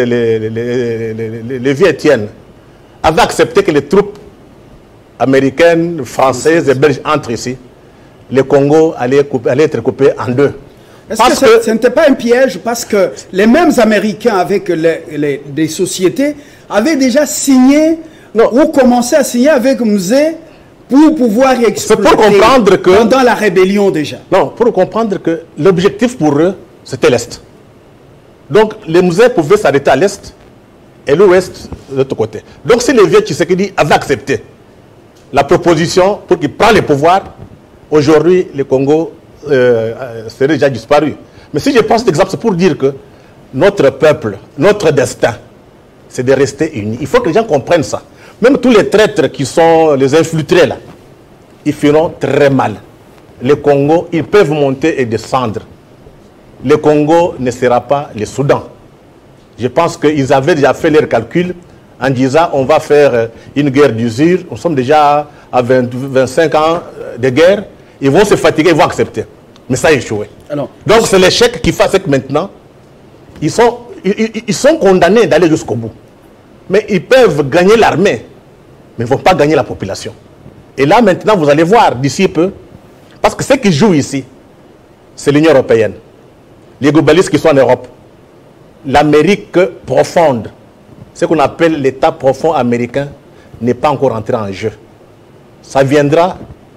les vieux Étienne, avait accepté que les troupes américaines, françaises et belges entrent ici, le Congo allait être coupé en deux. Est-ce que ce n'était pas un piège parce que les mêmes Américains avec des sociétés avaient déjà signé ou commencé à signer avec Mzee pour pouvoir exploiter pendant la rébellion déjà? Non, pour comprendre que l'objectif pour eux, c'était l'Est. Donc les Mzee pouvaient s'arrêter à l'Est et l'Ouest de l'autre côté. Donc si les vieux Tshisekedi avaient accepté la proposition pour qu'il prenne le pouvoir, aujourd'hui, le Congo serait déjà disparu. Mais si je pense d'exemple, c'est pour dire que notre peuple, notre destin, c'est de rester unis. Il faut que les gens comprennent ça. Même tous les traîtres qui sont les infiltrés là, ils feront très mal. Le Congo, ils peuvent monter et descendre. Le Congo ne sera pas le Soudan. Je pense qu'ils avaient déjà fait leurs calculs en disant on va faire une guerre d'usure. Nous sommes déjà à 25 ans de guerre. Ils vont se fatiguer, ils vont accepter. Mais ça a échoué. Alors, donc c'est l'échec qui fait que maintenant, ils sont condamnés d'aller jusqu'au bout. Mais ils peuvent gagner l'armée, mais ils ne vont pas gagner la population. Et là maintenant, vous allez voir d'ici peu, parce que ceux qui jouent ici, c'est l'Union européenne. Les globalistes qui sont en Europe. L'Amérique profonde, ce qu'on appelle l'État profond américain, n'est pas encore entré en jeu. Ça viendra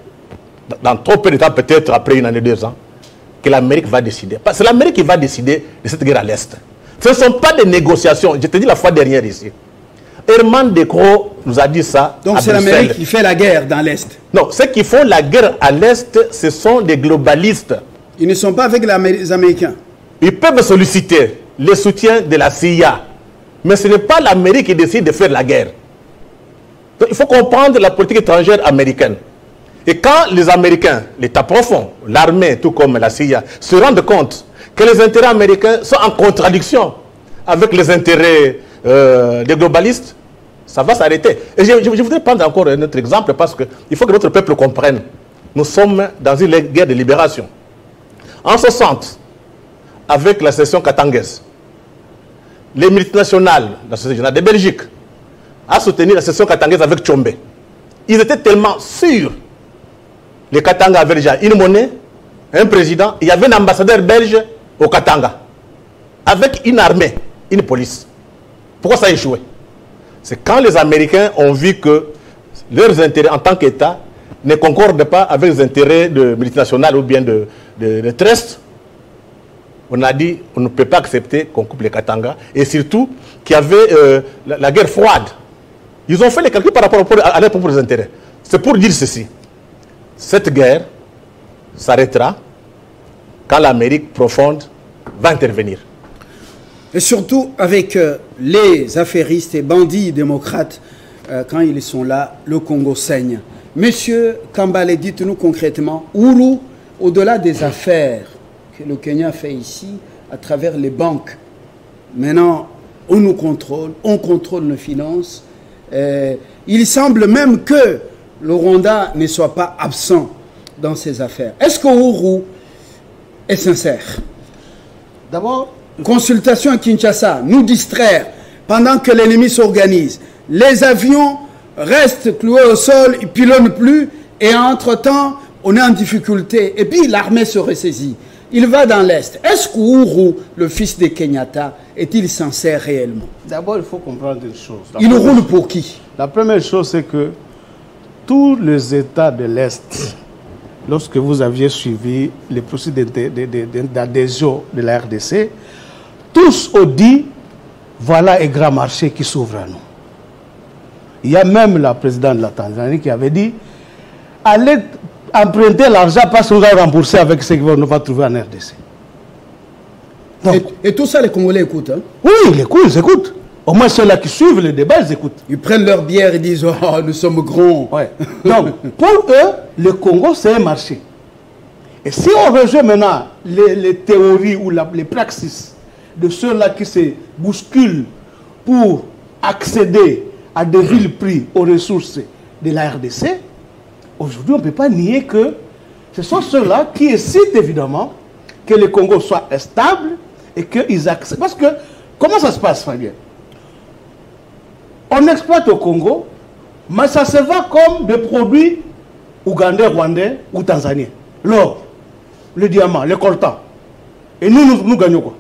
dans trop peu de temps, peut-être après 1 année, 2 ans, que l'Amérique va décider. C'est l'Amérique qui va décider de cette guerre à l'Est. Ce ne sont pas des négociations. Je te dis la fois dernière ici. Herman De Croo nous a dit ça. Donc c'est l'Amérique qui fait la guerre dans l'Est? Non, ceux qui font la guerre à l'Est, ce sont des globalistes. Ils ne sont pas avec les Américains? Ils peuvent solliciter le soutien de la CIA. Mais ce n'est pas l'Amérique qui décide de faire la guerre. Donc, il faut comprendre la politique étrangère américaine. Et quand les Américains, l'État profond, l'armée, tout comme la CIA, se rendent compte que les intérêts américains sont en contradiction avec les intérêts des globalistes, ça va s'arrêter. Et je voudrais prendre encore un autre exemple parce qu'il faut que notre peuple comprenne. Nous sommes dans une guerre de libération. En 60, avec la section katangaise. Les multinationales, la Société Générale de Belgique, a soutenu la section katangaise avec Tchombe. Ils étaient tellement sûrs. Les Katanga avaient déjà une monnaie, un président, il y avait un ambassadeur belge au Katanga, avec une armée, une police. Pourquoi ça a échoué? C'est quand les Américains ont vu que leurs intérêts en tant qu'État ne concordent pas avec les intérêts de multinationales ou bien de trusts. On a dit on ne peut pas accepter qu'on coupe les Katanga. Et surtout qu'il y avait la guerre froide. Ils ont fait les calculs par rapport à leurs propres intérêts. C'est pour dire ceci. Cette guerre s'arrêtera quand l'Amérique profonde va intervenir. Et surtout avec les affairistes et bandits démocrates, quand ils sont là, le Congo saigne. Monsieur Kambale, dites-nous concrètement, Ourou, au-delà des affaires que le Kenya fait ici, à travers les banques, maintenant, on nous contrôle, on contrôle nos finances. Il semble même que le Rwanda ne soit pas absent dans ces affaires. Est-ce que Ourou est sincère? D'abord, consultation à Kinshasa, nous distraire pendant que l'ennemi s'organise. Les avions restent cloués au sol, ils ne pilonnent plus et entre-temps, on est en difficulté. Et puis l'armée se ressaisit. Il va dans l'Est. Est-ce qu'Ourou, le fils de Kenyatta, est-il sincère réellement? D'abord, il faut comprendre une chose. Il roule pour qui? La première chose, c'est que tous les États de l'Est, lorsque vous aviez suivi les procédures d'adhésion de la RDC, tous ont dit, voilà un grand marché qui s'ouvre à nous. Il y a même la présidente de la Tanzanie qui avait dit, allez emprunter l'argent parce qu'on va rembourser avec ce qu'on va trouver en RDC. Donc, et tout ça, les Congolais écoutent, hein? Oui, ils écoutent. Au moins ceux-là qui suivent le débat, ils écoutent. Ils prennent leur bière et disent, oh, nous sommes grands. Ouais. Donc, pour eux, le Congo, c'est un marché. Et si on rejoint maintenant les théories ou les praxis de ceux-là qui se bousculent pour accéder à des villes prix aux ressources de la RDC, aujourd'hui, on ne peut pas nier que ce sont ceux-là qui incitent évidemment que le Congo soit stable et qu'ils accèdent. Parce que, comment ça se passe, Fabien? On exploite au Congo, mais ça se vend comme des produits ougandais, rwandais ou tanzaniens. L'or, le diamant, le coltan. Et nous gagnons quoi?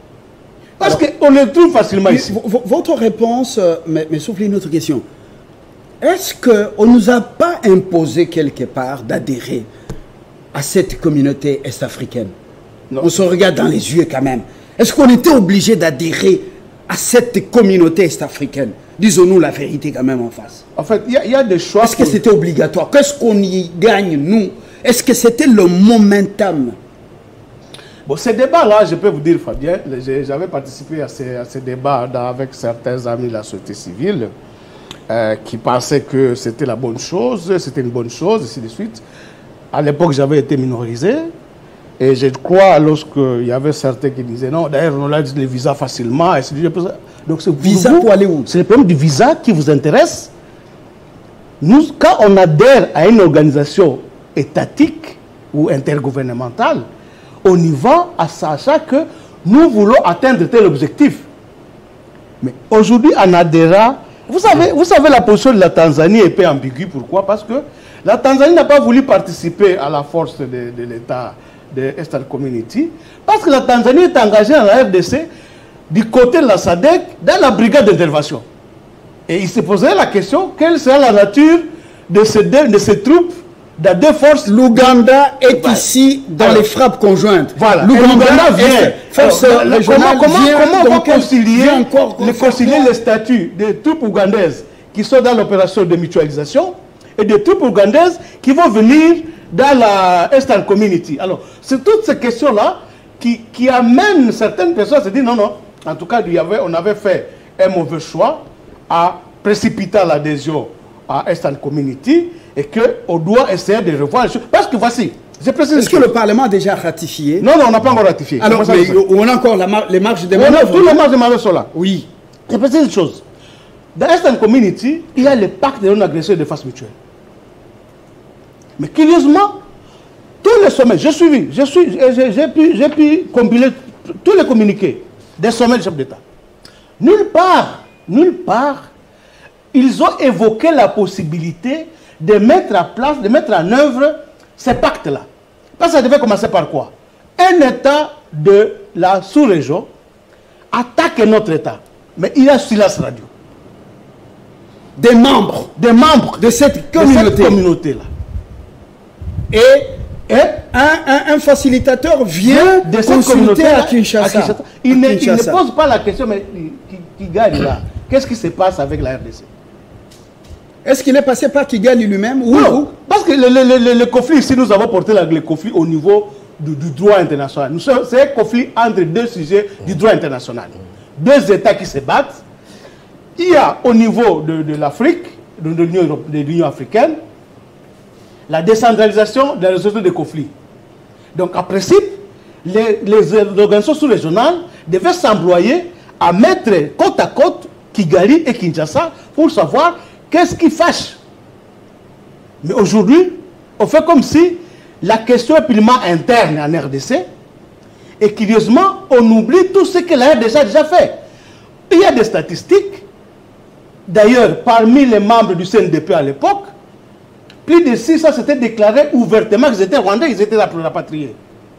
Parce qu'on les trouve facilement ici. Votre réponse me souffle une autre question. Est-ce qu'on ne nous a pas imposé quelque part d'adhérer à cette communauté est-africaine? On se regarde dans les yeux quand même. Est-ce qu'on était obligé d'adhérer à cette communauté est-africaine? Disons-nous la vérité quand même en face. En fait, il y a des choix. Est-ce que c'était obligatoire? Qu'est-ce qu'on y gagne, nous? Est-ce que c'était le momentum? Bon, ces débats-là, je peux vous dire, Fabien, j'avais participé à ces débats avec certains amis de la société civile qui pensaient que c'était la bonne chose, c'était une bonne chose, et ainsi de suite. À l'époque, j'avais été minorisé. Et je crois, lorsqu'il y avait certains qui disaient non, d'ailleurs, on a dit les visas facilement. Donc, c'est visa pour aller où? C'est le problème du visa qui vous intéresse. Nous, quand on adhère à une organisation étatique ou intergouvernementale, on y va à sachant que nous voulons atteindre tel objectif. Mais aujourd'hui, en adhérant, vous savez, la position de la Tanzanie est peu ambiguë. Pourquoi? Parce que la Tanzanie n'a pas voulu participer à la force de l'État de Eastern Community, parce que la Tanzanie est engagée dans la RDC du côté de la SADC dans la brigade d'intervention. Et il se posait la question, quelle sera la nature de ces troupes dans deux forces? L'Ouganda est ici dans les frappes conjointes. Voilà. L'Ouganda vient. Comment on va concilier les statuts des troupes ougandaises qui sont dans l'opération de mutualisation et des troupes ougandaises qui vont venir dans la Eastern Community? Alors, c'est toutes ces questions-là qui amènent certaines personnes à se dire non, non, en tout cas, on avait fait un mauvais choix à précipiter l'adhésion à Eastern Community et qu'on doit essayer de revoir les choses. Parce que voici, je précise. Est-ce que le Parlement a déjà ratifié? Non, non, on n'a pas encore ratifié. Alors, on a encore les marges de manœuvre. Toutes les marges de manœuvre sont là. Oui. Je précise une chose. Dans Eastern Community, il y a le pacte de non-agression et de défense mutuelle. Mais curieusement, tous les sommets, j'ai pu compiler tous les communiqués des sommets du chef d'État, nulle part, ils ont évoqué la possibilité de mettre en œuvre ces pactes-là. Parce que ça devait commencer par quoi? Un État de la sous-région attaque notre État. Mais il y a silence radio. Des membres de cette communauté-là. Et un facilitateur vient de cette communauté à Kinshasa. Il ne pose pas la question, mais Kigali là, qu'est-ce qui se passe avec la RDC? Est-ce qu'il est passé par Kigali lui-même? Non, parce que le conflit ici, nous avons porté le conflit au niveau du droit international. C'est un conflit entre deux sujets du droit international. Deux États qui se battent. Il y a au niveau de l'Afrique, de l'Union africaine, la décentralisation de la résolution des conflits. Donc, en principe, les organisations sous-régionales devaient s'employer à mettre côte à côte Kigali et Kinshasa pour savoir qu'est-ce qui fâche. Mais aujourd'hui, on fait comme si la question est purement interne en RDC et curieusement, on oublie tout ce que la RDC a déjà fait. Il y a des statistiques. D'ailleurs, parmi les membres du CNDP à l'époque, plus de 600 s'étaient déclarés ouvertement qu'ils étaient rwandais, ils étaient rapatriés.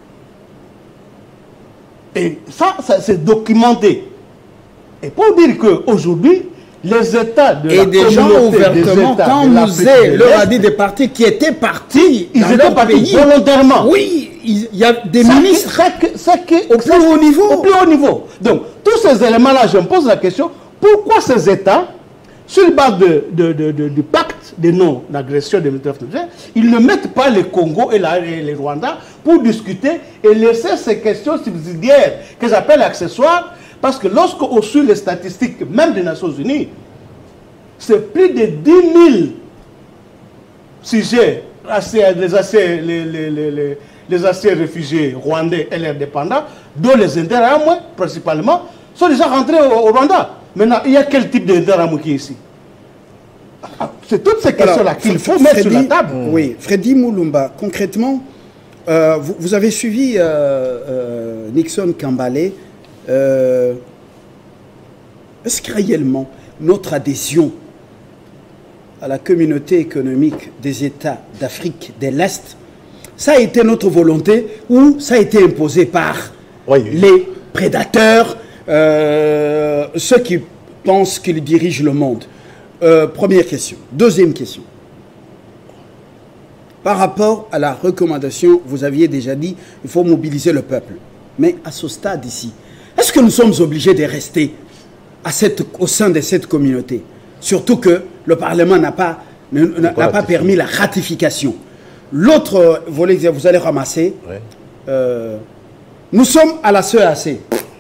Et ça c'est documenté. Et pour dire qu'aujourd'hui, les États de la des gens ouvertement, quand Mouzé leur a dit des partis qui étaient partis, ils étaient partis volontairement. Oui, il y a des ministres au plus haut niveau. Au plus haut niveau. Donc, tous ces éléments-là, je me pose la question, pourquoi ces États, sur le base du pacte de non-agression de 1999, ils ne mettent pas le Congo et les Rwanda pour discuter et laisser ces questions subsidiaires que j'appelle accessoires, parce que lorsqu'on suit les statistiques, même des Nations Unies, c'est plus de 10 000 sujets, les anciens réfugiés rwandais et les indépendants, dont les Interamwe principalement, sont déjà rentrés au Rwanda. Maintenant, il y a quel type d'Interamwe qui est ici? C'est toutes ces questions-là qu'il faut mettre sur la table. Oui, Freddy Moulumba, concrètement, vous avez suivi Nixon Kambale. Est-ce que réellement notre adhésion à la communauté économique des États d'Afrique de l'Est, ça a été notre volonté ou ça a été imposé par les prédateurs, ceux qui pensent qu'ils dirigent le monde? Première question. Deuxième question. Par rapport à la recommandation, vous aviez déjà dit il faut mobiliser le peuple. Mais à ce stade ici, est-ce que nous sommes obligés de rester au sein de cette communauté? Surtout que le Parlement n'a pas permis la ratification. L'autre volet que vous allez ramasser, nous sommes à la CEAC.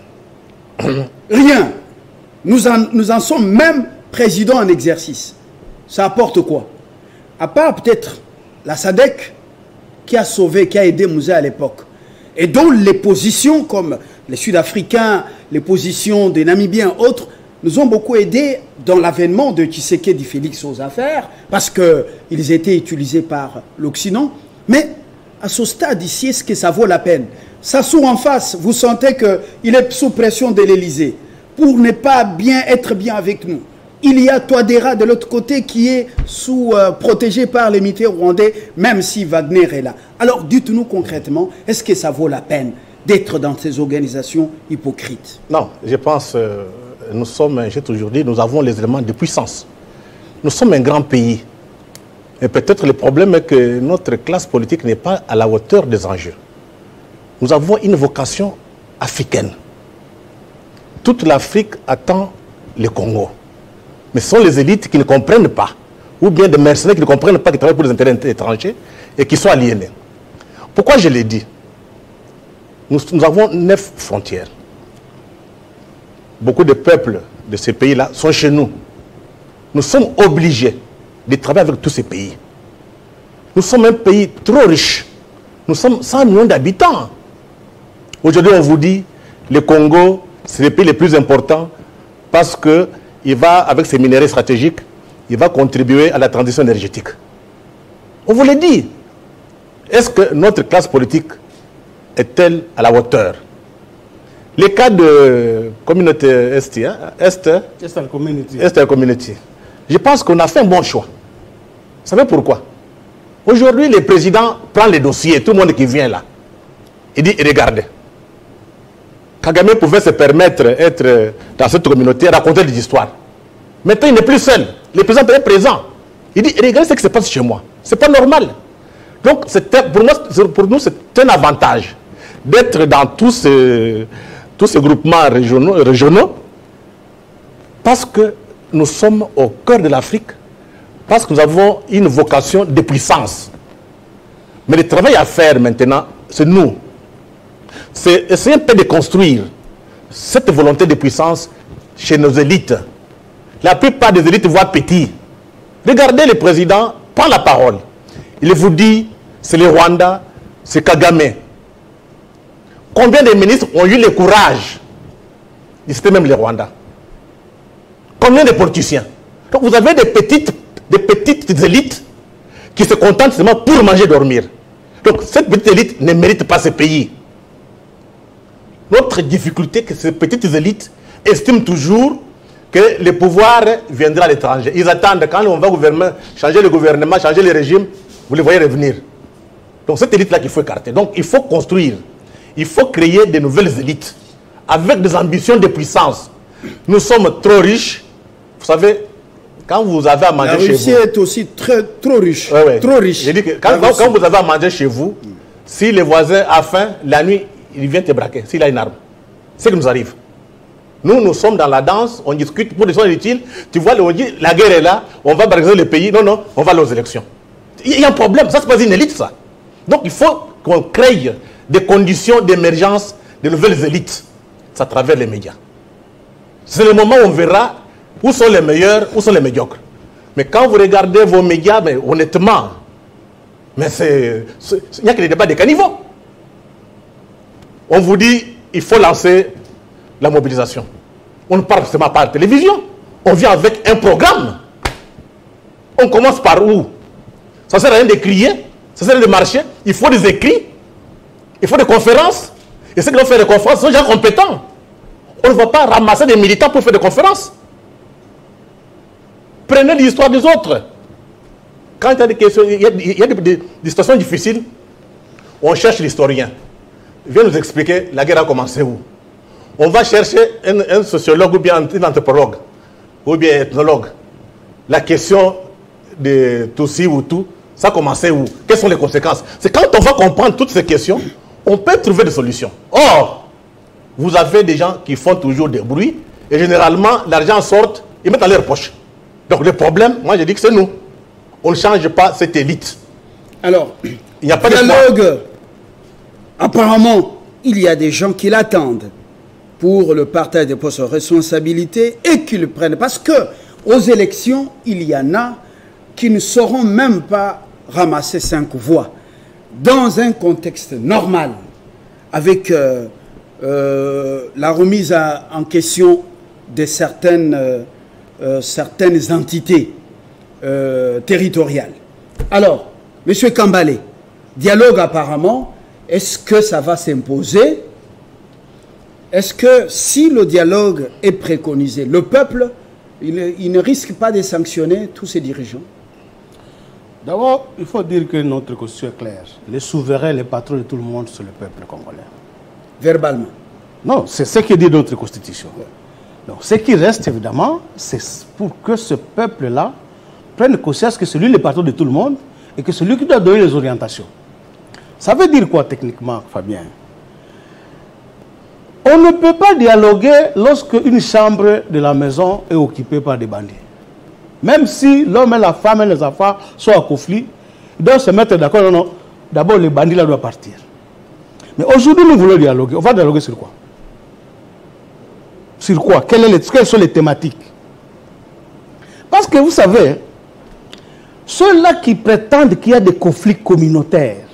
Rien. Nous en sommes même présidents en exercice. Ça apporte quoi? À part peut-être la SADC qui a sauvé, qui a aidé Mouzé à l'époque. Et dont les positions comme les Sud-Africains, les positions des Namibiens, autres, nous ont beaucoup aidés dans l'avènement de Tshisekedi Félix aux affaires, parce qu'ils étaient utilisés par l'Occident. Mais à ce stade ici, est-ce que ça vaut la peine? Sassou en face, vous sentez qu'il est sous pression de l'Élysée pour ne pas être bien avec nous. Il y a Touadéra de l'autre côté qui est protégé par les militaires rwandais, même si Wagner est là. Alors dites-nous concrètement, est-ce que ça vaut la peine d'être dans ces organisations hypocrites? Non, je pense, j'ai toujours dit, nous avons les éléments de puissance. Nous sommes un grand pays. Et peut-être le problème est que notre classe politique n'est pas à la hauteur des enjeux. Nous avons une vocation africaine. Toute l'Afrique attend le Congo. Mais ce sont les élites qui ne comprennent pas, ou bien des mercenaires qui ne comprennent pas, qui travaillent pour les intérêts étrangers et qui sont aliénés. Pourquoi je l'ai dit? Nous avons 9 frontières. Beaucoup de peuples de ces pays-là sont chez nous. Nous sommes obligés de travailler avec tous ces pays. Nous sommes un pays trop riche. Nous sommes 100 millions d'habitants. Aujourd'hui, on vous dit, le Congo, c'est le pays le plus important parce qu'il va, avec ses minéraux stratégiques, il va contribuer à la transition énergétique. On vous le dit. Est-ce que notre classe politique est-elle à la hauteur? Les cas de communauté Est, Community, je pense qu'on a fait un bon choix. Vous savez pourquoi? Aujourd'hui, le président prend les dossiers, tout le monde qui vient là. Il dit, regardez. Kagame pouvait se permettre d'être dans cette communauté, raconter des histoires. Maintenant, il n'est plus seul. Le président est présent. Il dit, regardez ce qui se passe chez moi. Ce n'est pas normal. Donc, pour nous, c'est un avantage d'être dans tous ces groupements régionaux parce que nous sommes au cœur de l'Afrique, parce que nous avons une vocation de puissance. Mais le travail à faire maintenant, c'est nous. C'est essayer un peu de construire cette volonté de puissance chez nos élites. La plupart des élites voient petit. Regardez le président, prend la parole. Il vous dit, c'est le Rwanda, c'est Kagame. Combien de ministres ont eu le courage de citer même le Rwanda? Combien de politiciens? Donc vous avez des petites élites qui se contentent seulement pour manger et dormir. Donc cette petite élite ne mérite pas ce pays. Notre difficulté, c'est que ces petites élites estiment toujours que le pouvoir viendra à l'étranger. Ils attendent quand on va changer le gouvernement, changer le régime, vous les voyez revenir. Donc cette élite-là qu'il faut écarter. Donc il faut construire, il faut créer de nouvelles élites avec des ambitions de puissance. Nous sommes trop riches. Vous savez, quand vous avez à manger chez vous... La Russie est aussi trop riche. Ouais. Trop riche. Je dis que quand vous avez à manger chez vous, si le voisin a faim, la nuit, il vient te braquer, s'il a une arme. C'est ce qui nous arrive. Nous sommes dans la danse, on discute pour des choses utiles. Tu vois, on dit, la guerre est là, on va briser le pays. Non, on va aller aux élections. Il y a un problème, ça c'est pas une élite, ça. Donc il faut qu'on crée des conditions d'émergence de nouvelles élites. C'est à travers les médias. C'est le moment où on verra où sont les meilleurs, où sont les médiocres. Mais quand vous regardez vos médias, mais honnêtement, il n'y a que des débats de caniveau. On vous dit, il faut lancer la mobilisation. On ne parle seulement pas à la télévision. On vient avec un programme. On commence par où? Ça ne sert à rien de crier, ça ne sert à rien de marcher. Il faut des écrits, il faut des conférences. Et ceux qui vont faire des conférences sont gens compétents. On ne va pas ramasser des militants pour faire des conférences. Prenez l'histoire des autres. Quand il y a des questions, il y a des situations difficiles, on cherche l'historien. Il vient nous expliquer la guerre a commencé où. On va chercher un sociologue ou bien un anthropologue ou bien un ethnologue. La question de Tutsi ou tout, ça a commencé où? Quelles sont les conséquences? C'est quand on va comprendre toutes ces questions, on peut trouver des solutions. Or, vous avez des gens qui font toujours des bruits et généralement, l'argent sort, ils mettent dans leur poche. Donc le problème, moi je dis que c'est nous. On ne change pas cette élite. Alors, il n'y a pas de dialogue. Apparemment, il y a des gens qui l'attendent pour le partage des postes de responsabilité et qui le prennent. Parce que aux élections, il y en a qui ne sauront même pas ramasser 5 voix. Dans un contexte normal, avec la remise en question de certaines entités territoriales. Alors, M. Kambale, dialogue apparemment, est-ce que ça va s'imposer? Est-ce que si le dialogue est préconisé, le peuple, il ne risque pas de sanctionner tous ses dirigeants? D'abord, il faut dire que notre constitution est claire. Les souverains, les patrons de tout le monde, c'est le peuple congolais. Verbalement? Non, c'est ce que dit notre constitution. Donc, ce qui reste, évidemment, c'est pour que ce peuple-là prenne conscience que c'est lui le patron de tout le monde et que c'est lui qui doit donner les orientations. Ça veut dire quoi techniquement, Fabien? On ne peut pas dialoguer lorsque une chambre de la maison est occupée par des bandits. Même si l'homme et la femme et les enfants sont en conflit, ils doivent se mettre d'accord. Non, non. D'abord, les bandits là doivent partir. Mais aujourd'hui, nous voulons dialoguer. On va dialoguer sur quoi? Sur quoi? Quelles sont les thématiques? Parce que vous savez, ceux-là qui prétendent qu'il y a des conflits communautaires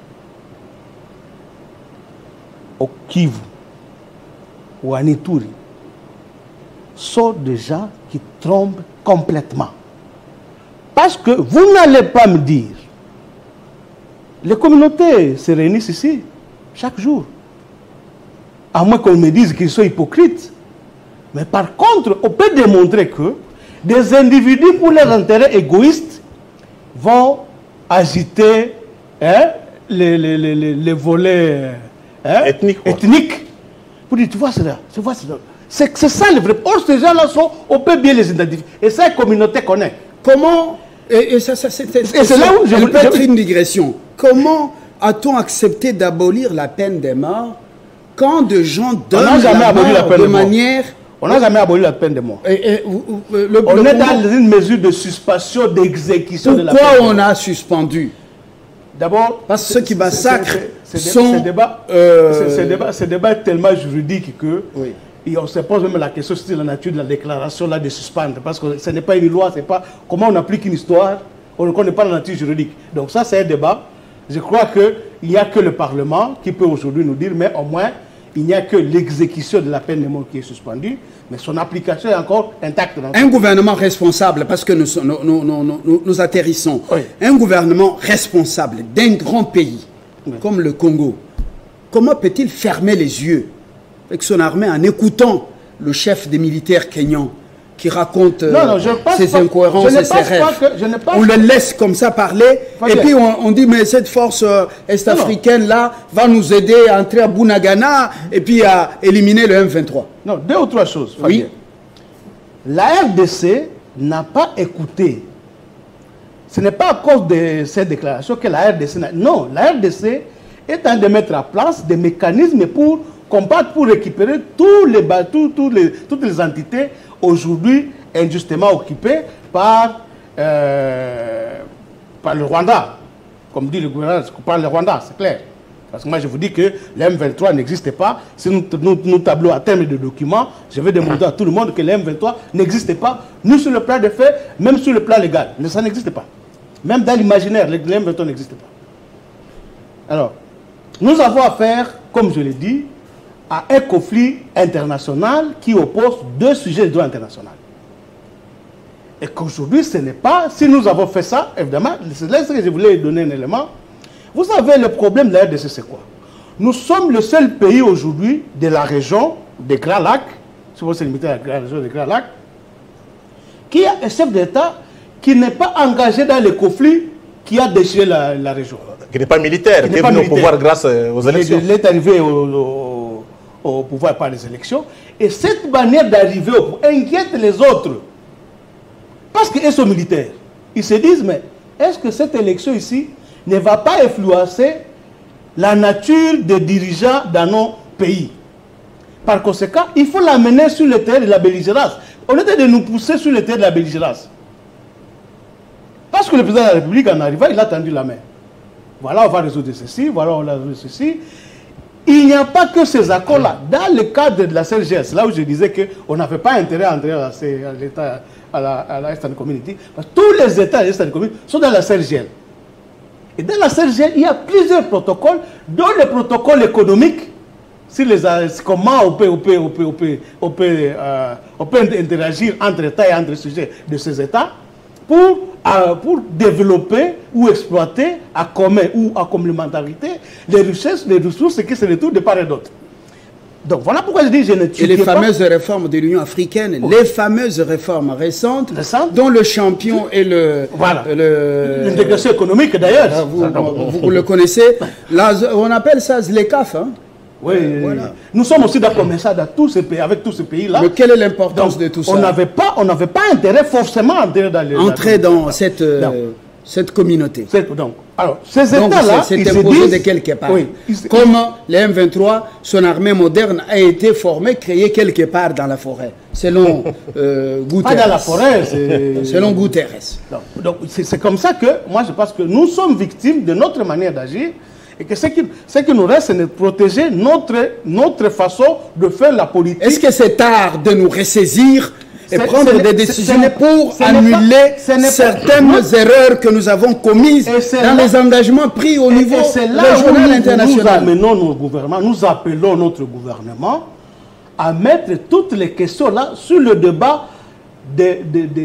au Kivu ou à Ituri sont des gens qui trompent complètement. Parce que vous n'allez pas me dire, les communautés se réunissent ici chaque jour. à moins qu'on me dise qu'ils sont hypocrites. Mais par contre, on peut démontrer que des individus, pour leurs intérêts égoïstes, vont agiter les volets ethniques. Pour dire, tu vois cela, tu vois cela. C'est ça le vrai. Or, ces gens-là, on peut bien les identifier. Et ça, la communauté connaît. Comment, et c'est là où je peux être une digression. Comment a-t-on accepté d'abolir la peine de mort quand des gens donnent la mort de manière... On n'a jamais aboli la peine de mort. On est dans une mesure de suspension, d'exécution de la peine de mort. Pourquoi on a suspendu? D'abord, parce que ceux qui massacrent ce débat est tellement juridique que on se pose même la question sur la nature de la déclaration là de suspendre. Parce que ce n'est pas une loi, c'est pas comment on applique une histoire, on ne connaît pas la nature juridique. Donc ça, c'est un débat. Je crois qu'il n'y a que le Parlement qui peut aujourd'hui nous dire, mais au moins, il n'y a que l'exécution de la peine de mort qui est suspendue, mais son application est encore intacte. Un gouvernement responsable, parce que nous atterrissons, un gouvernement responsable d'un grand pays, comme le Congo, comment peut-il fermer les yeux avec son armée en écoutant le chef des militaires kenyans qui raconte ses incohérences et ses rêves? On le laisse comme ça parler, et puis on dit, mais cette force est-africaine-là va nous aider à entrer à Bunagana et puis à éliminer le M23. Non, deux ou trois choses, Fabien. La RDC n'a pas écouté. Ce n'est pas à cause de cette déclaration que la RDC n'a... Non, la RDC est en train de mettre en place des mécanismes pour combattre, pour récupérer toutes les entités aujourd'hui injustement occupées par le Rwanda. Comme dit le gouvernement, par le Rwanda, c'est clair. Parce que moi, je vous dis que le M23 n'existait pas. Si nous tablons à terme de documents, je vais demander à tout le monde que le M23 n'existait pas, ni sur le plan des faits, même sur le plan légal. Mais ça n'existe pas. Même dans l'imaginaire, le M23 n'existe pas. Alors, nous avons affaire, comme je l'ai dit, à un conflit international qui oppose deux sujets de droit international. Et qu'aujourd'hui, ce n'est pas... Si nous avons fait ça, évidemment, c'est là que je voulais donner un élément. Vous savez, le problème de la RDC, c'est quoi? Nous sommes le seul pays aujourd'hui de la région des Grands Lacs, si vous se limitez à la région des Grands Lacs, qui a un chef d'État qui n'est pas engagé dans les conflits qui a déchiré la région. Qui n'est pas militaire, qui est venu au pouvoir grâce aux élections. Il est arrivé au pouvoir par les élections. Et cette manière d'arriver au pouvoir inquiète les autres. Parce qu'ils sont militaires. Ils se disent, mais est-ce que cette élection ici ne va pas influencer la nature des dirigeants dans nos pays? Par conséquent, il faut l'amener sur le terrain de la belligérance. Au lieu de nous pousser sur le terrain de la belligérance. Parce que le président de la République, en arrivant, il a tendu la main. Voilà, on va résoudre ceci, voilà, on va résoudre ceci. Il n'y a pas que ces accords-là. Dans le cadre de la CELGS, là où je disais qu'on n'avait pas intérêt à entrer à la Eastern Community, parce que tous les États de l'Eastern Community sont dans la CELGL. Et dans la CELGL, il y a plusieurs protocoles, dont le protocole économique, comment on peut interagir entre États et entre sujets de ces États pour développer ou exploiter à commun ou à complémentarité les ressources qui se retrouvent de part et d'autre. Donc voilà pourquoi je dis je ne tue pas. Et les fameuses réformes de l'Union africaine, les fameuses réformes récentes, dont le champion est l'intégration économique d'ailleurs. Vous le connaissez. Là, on appelle ça ZLECAF. Hein? Oui, voilà. Nous sommes aussi d'accord dans tous ces pays, avec tous ces pays-là. Mais quelle est l'importance de tout ça? On n'avait pas intérêt forcément à entrer dans cette communauté. Donc, alors, ces États-là, c'est imposé de quelque part. Oui, comme les M23, son armée moderne a été formée, créée quelque part dans la forêt, selon Guterres. Pas dans la forêt, selon Guterres. Donc, c'est comme ça que, moi, je pense que nous sommes victimes de notre manière d'agir. Et que ce qui nous reste, c'est de protéger notre façon de faire la politique. Est-ce que c'est tard de nous ressaisir et prendre des décisions pour annuler certaines erreurs que nous avons commises dans les engagements pris au niveau régional et international? Nous amenons nos gouvernements, nous appelons notre gouvernement à mettre toutes les questions là sur le débat de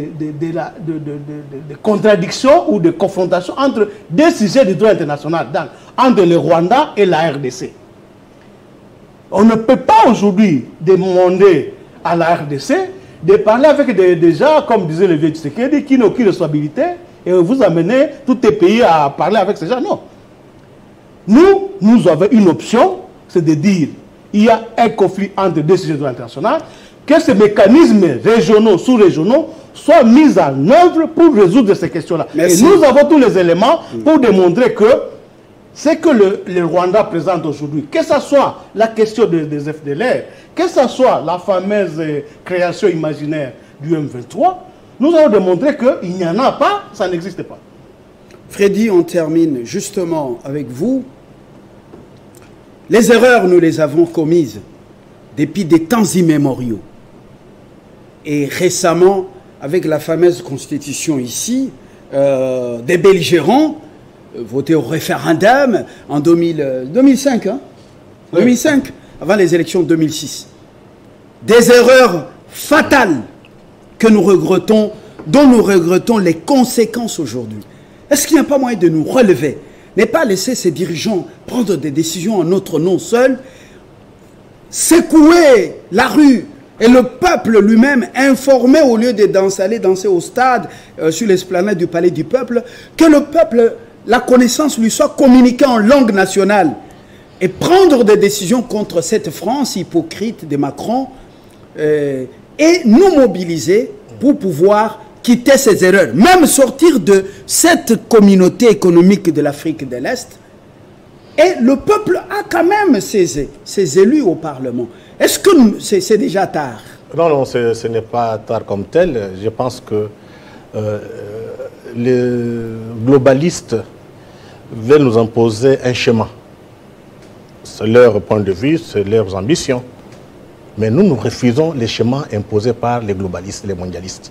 contradictions ou de confrontations entre deux sujets du droit international, entre le Rwanda et la RDC. On ne peut pas aujourd'hui demander à la RDC de parler avec des gens, comme disait le vieux Tshisekedi, qui n'ont aucune responsabilité, et vous amenez tous les pays à parler avec ces gens. Non. Nous avons une option, c'est de dire il y a un conflit entre deux sujets de l'international, que ces mécanismes régionaux, sous-régionaux, soient mis en œuvre pour résoudre ces questions-là. Et nous avons tous les éléments pour démontrer que ce que le Rwanda présente aujourd'hui, que ce soit la question des FDLR, que ce soit la fameuse création imaginaire du M23, nous avons démontré qu'il n'y en a pas, ça n'existe pas. Freddy, on termine justement avec vous. Les erreurs, nous les avons commises depuis des temps immémoriaux. Et récemment, avec la fameuse constitution ici, des belligérants, votés au référendum en 2005, hein, oui. 2005, avant les élections de 2006. Des erreurs fatales que nous regrettons, dont nous regrettons les conséquences aujourd'hui. Est-ce qu'il n'y a pas moyen de nous relever, ne pas laisser ces dirigeants prendre des décisions en notre nom seul, secouer la rue et le peuple lui-même informé au lieu d'aller danser au stade, sur l'esplanade du palais du peuple, que le peuple, la connaissance lui soit communiquée en langue nationale et prendre des décisions contre cette France hypocrite de Macron et nous mobiliser pour pouvoir quitter ces erreurs, même sortir de cette communauté économique de l'Afrique de l'Est. Et le peuple a quand même ses élus au Parlement. Est-ce que c'est déjà tard? Non, non, ce n'est pas tard comme tel. Je pense que les globalistes veulent nous imposer un schéma. C'est leur point de vue, c'est leurs ambitions. Mais nous refusons les schémas imposés par les globalistes, les mondialistes.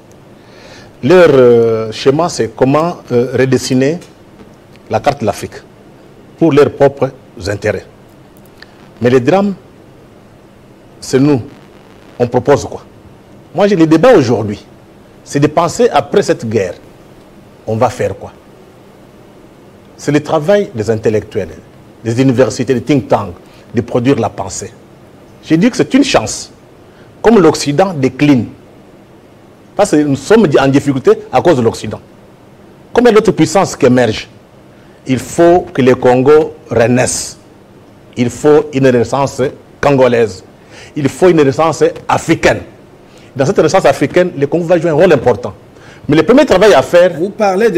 Leur schéma, c'est comment redessiner la carte de l'Afrique pour leurs propres intérêts. Mais les drames, c'est nous. On propose quoi? Moi, j'ai le débat aujourd'hui. C'est de penser après cette guerre, on va faire quoi? C'est le travail des intellectuels, des universités, des think tanks, de produire la pensée. J'ai dit que c'est une chance. Comme l'Occident décline. Parce que nous sommes en difficulté à cause de l'Occident. Comme il y a d'autres puissances qui émergent, il faut que le Congo renaisse. Il faut une renaissance congolaise. Il faut une renaissance africaine. Dans cette renaissance africaine, le Congo va jouer un rôle important. Mais le premier travail à faire... Vous parlez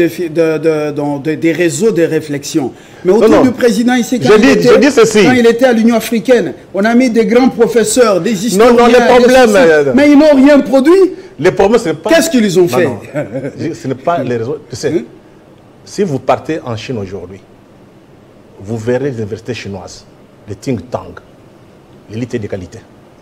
des réseaux de réflexion. Mais autour du président ici, quand il était à l'Union africaine, on a mis des grands professeurs, des historiens... Non, non, les problèmes... Mais ils n'ont rien produit. Les problèmes, ce n'est pas... Qu'est-ce qu'ils ont fait? Non, ce n'est pas les réseaux... Tu sais, si vous partez en Chine aujourd'hui, vous verrez les universités chinoises, les think tanks, l'élite de qualité.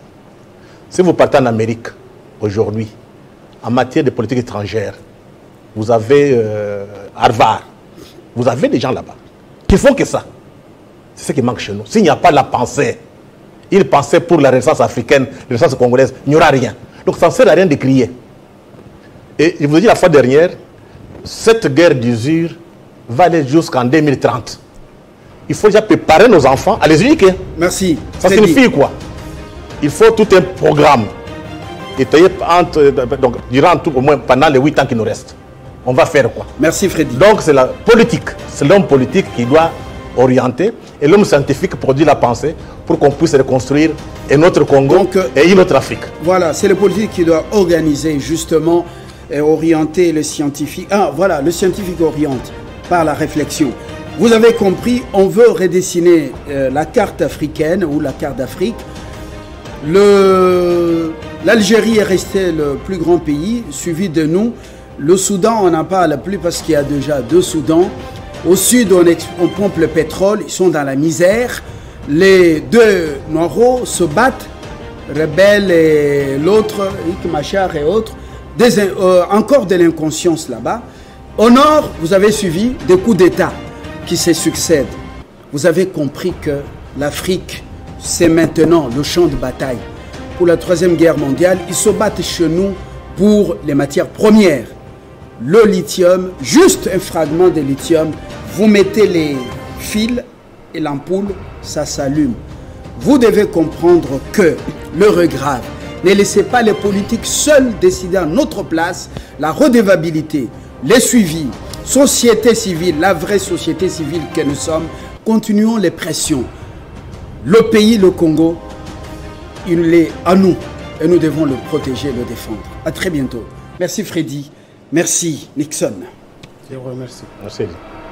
Si vous partez en Amérique aujourd'hui, en matière de politique étrangère, vous avez Harvard, vous avez des gens là-bas qui font que ça. C'est ce qui manque chez nous. S'il n'y a pas la pensée, ils pensaient pour la renaissance africaine, la renaissance congolaise, il n'y aura rien. Donc ça ne sert à rien de crier. Et je vous ai dit la fois dernière, cette guerre d'usure va aller jusqu'en 2030. Il faut déjà préparer nos enfants à les éduquer. Merci. Ça signifie quoi? Il faut tout un programme. Et donc, durant tout, au moins pendant les 8 ans qui nous restent. On va faire quoi? Merci Freddy. Donc c'est la politique. C'est l'homme politique qui doit orienter et l'homme scientifique produit la pensée pour qu'on puisse reconstruire un autre Congo et une autre Afrique. Voilà, c'est le politique qui doit organiser justement et orienter le scientifique. Ah voilà, le scientifique oriente par la réflexion. Vous avez compris, on veut redessiner la carte africaine ou la carte d'Afrique. L'Algérie est restée le plus grand pays, suivi de nous. Le Soudan, on n'en parle plus parce qu'il y a déjà 2 Soudans. Au sud, on pompe le pétrole, ils sont dans la misère. Les 2 Noireaux se battent, rebelles et l'autre, Riek Machar et autres. Encore de l'inconscience là-bas. Au nord, vous avez suivi des coups d'État qui se succèdent. Vous avez compris que l'Afrique, c'est maintenant le champ de bataille. Pour la 3e guerre mondiale, ils se battent chez nous pour les matières premières. Le lithium, juste un fragment de lithium, vous mettez les fils et l'ampoule, ça s'allume. Vous devez comprendre que l'heure est grave. Ne laissez pas les politiques seuls décider à notre place la redevabilité, les suivis, société civile, la vraie société civile que nous sommes. Continuons les pressions. Le pays, le Congo, il est à nous et nous devons le protéger, le défendre. À très bientôt. Merci Freddy. Merci Nixon. Je vous remercie. Merci.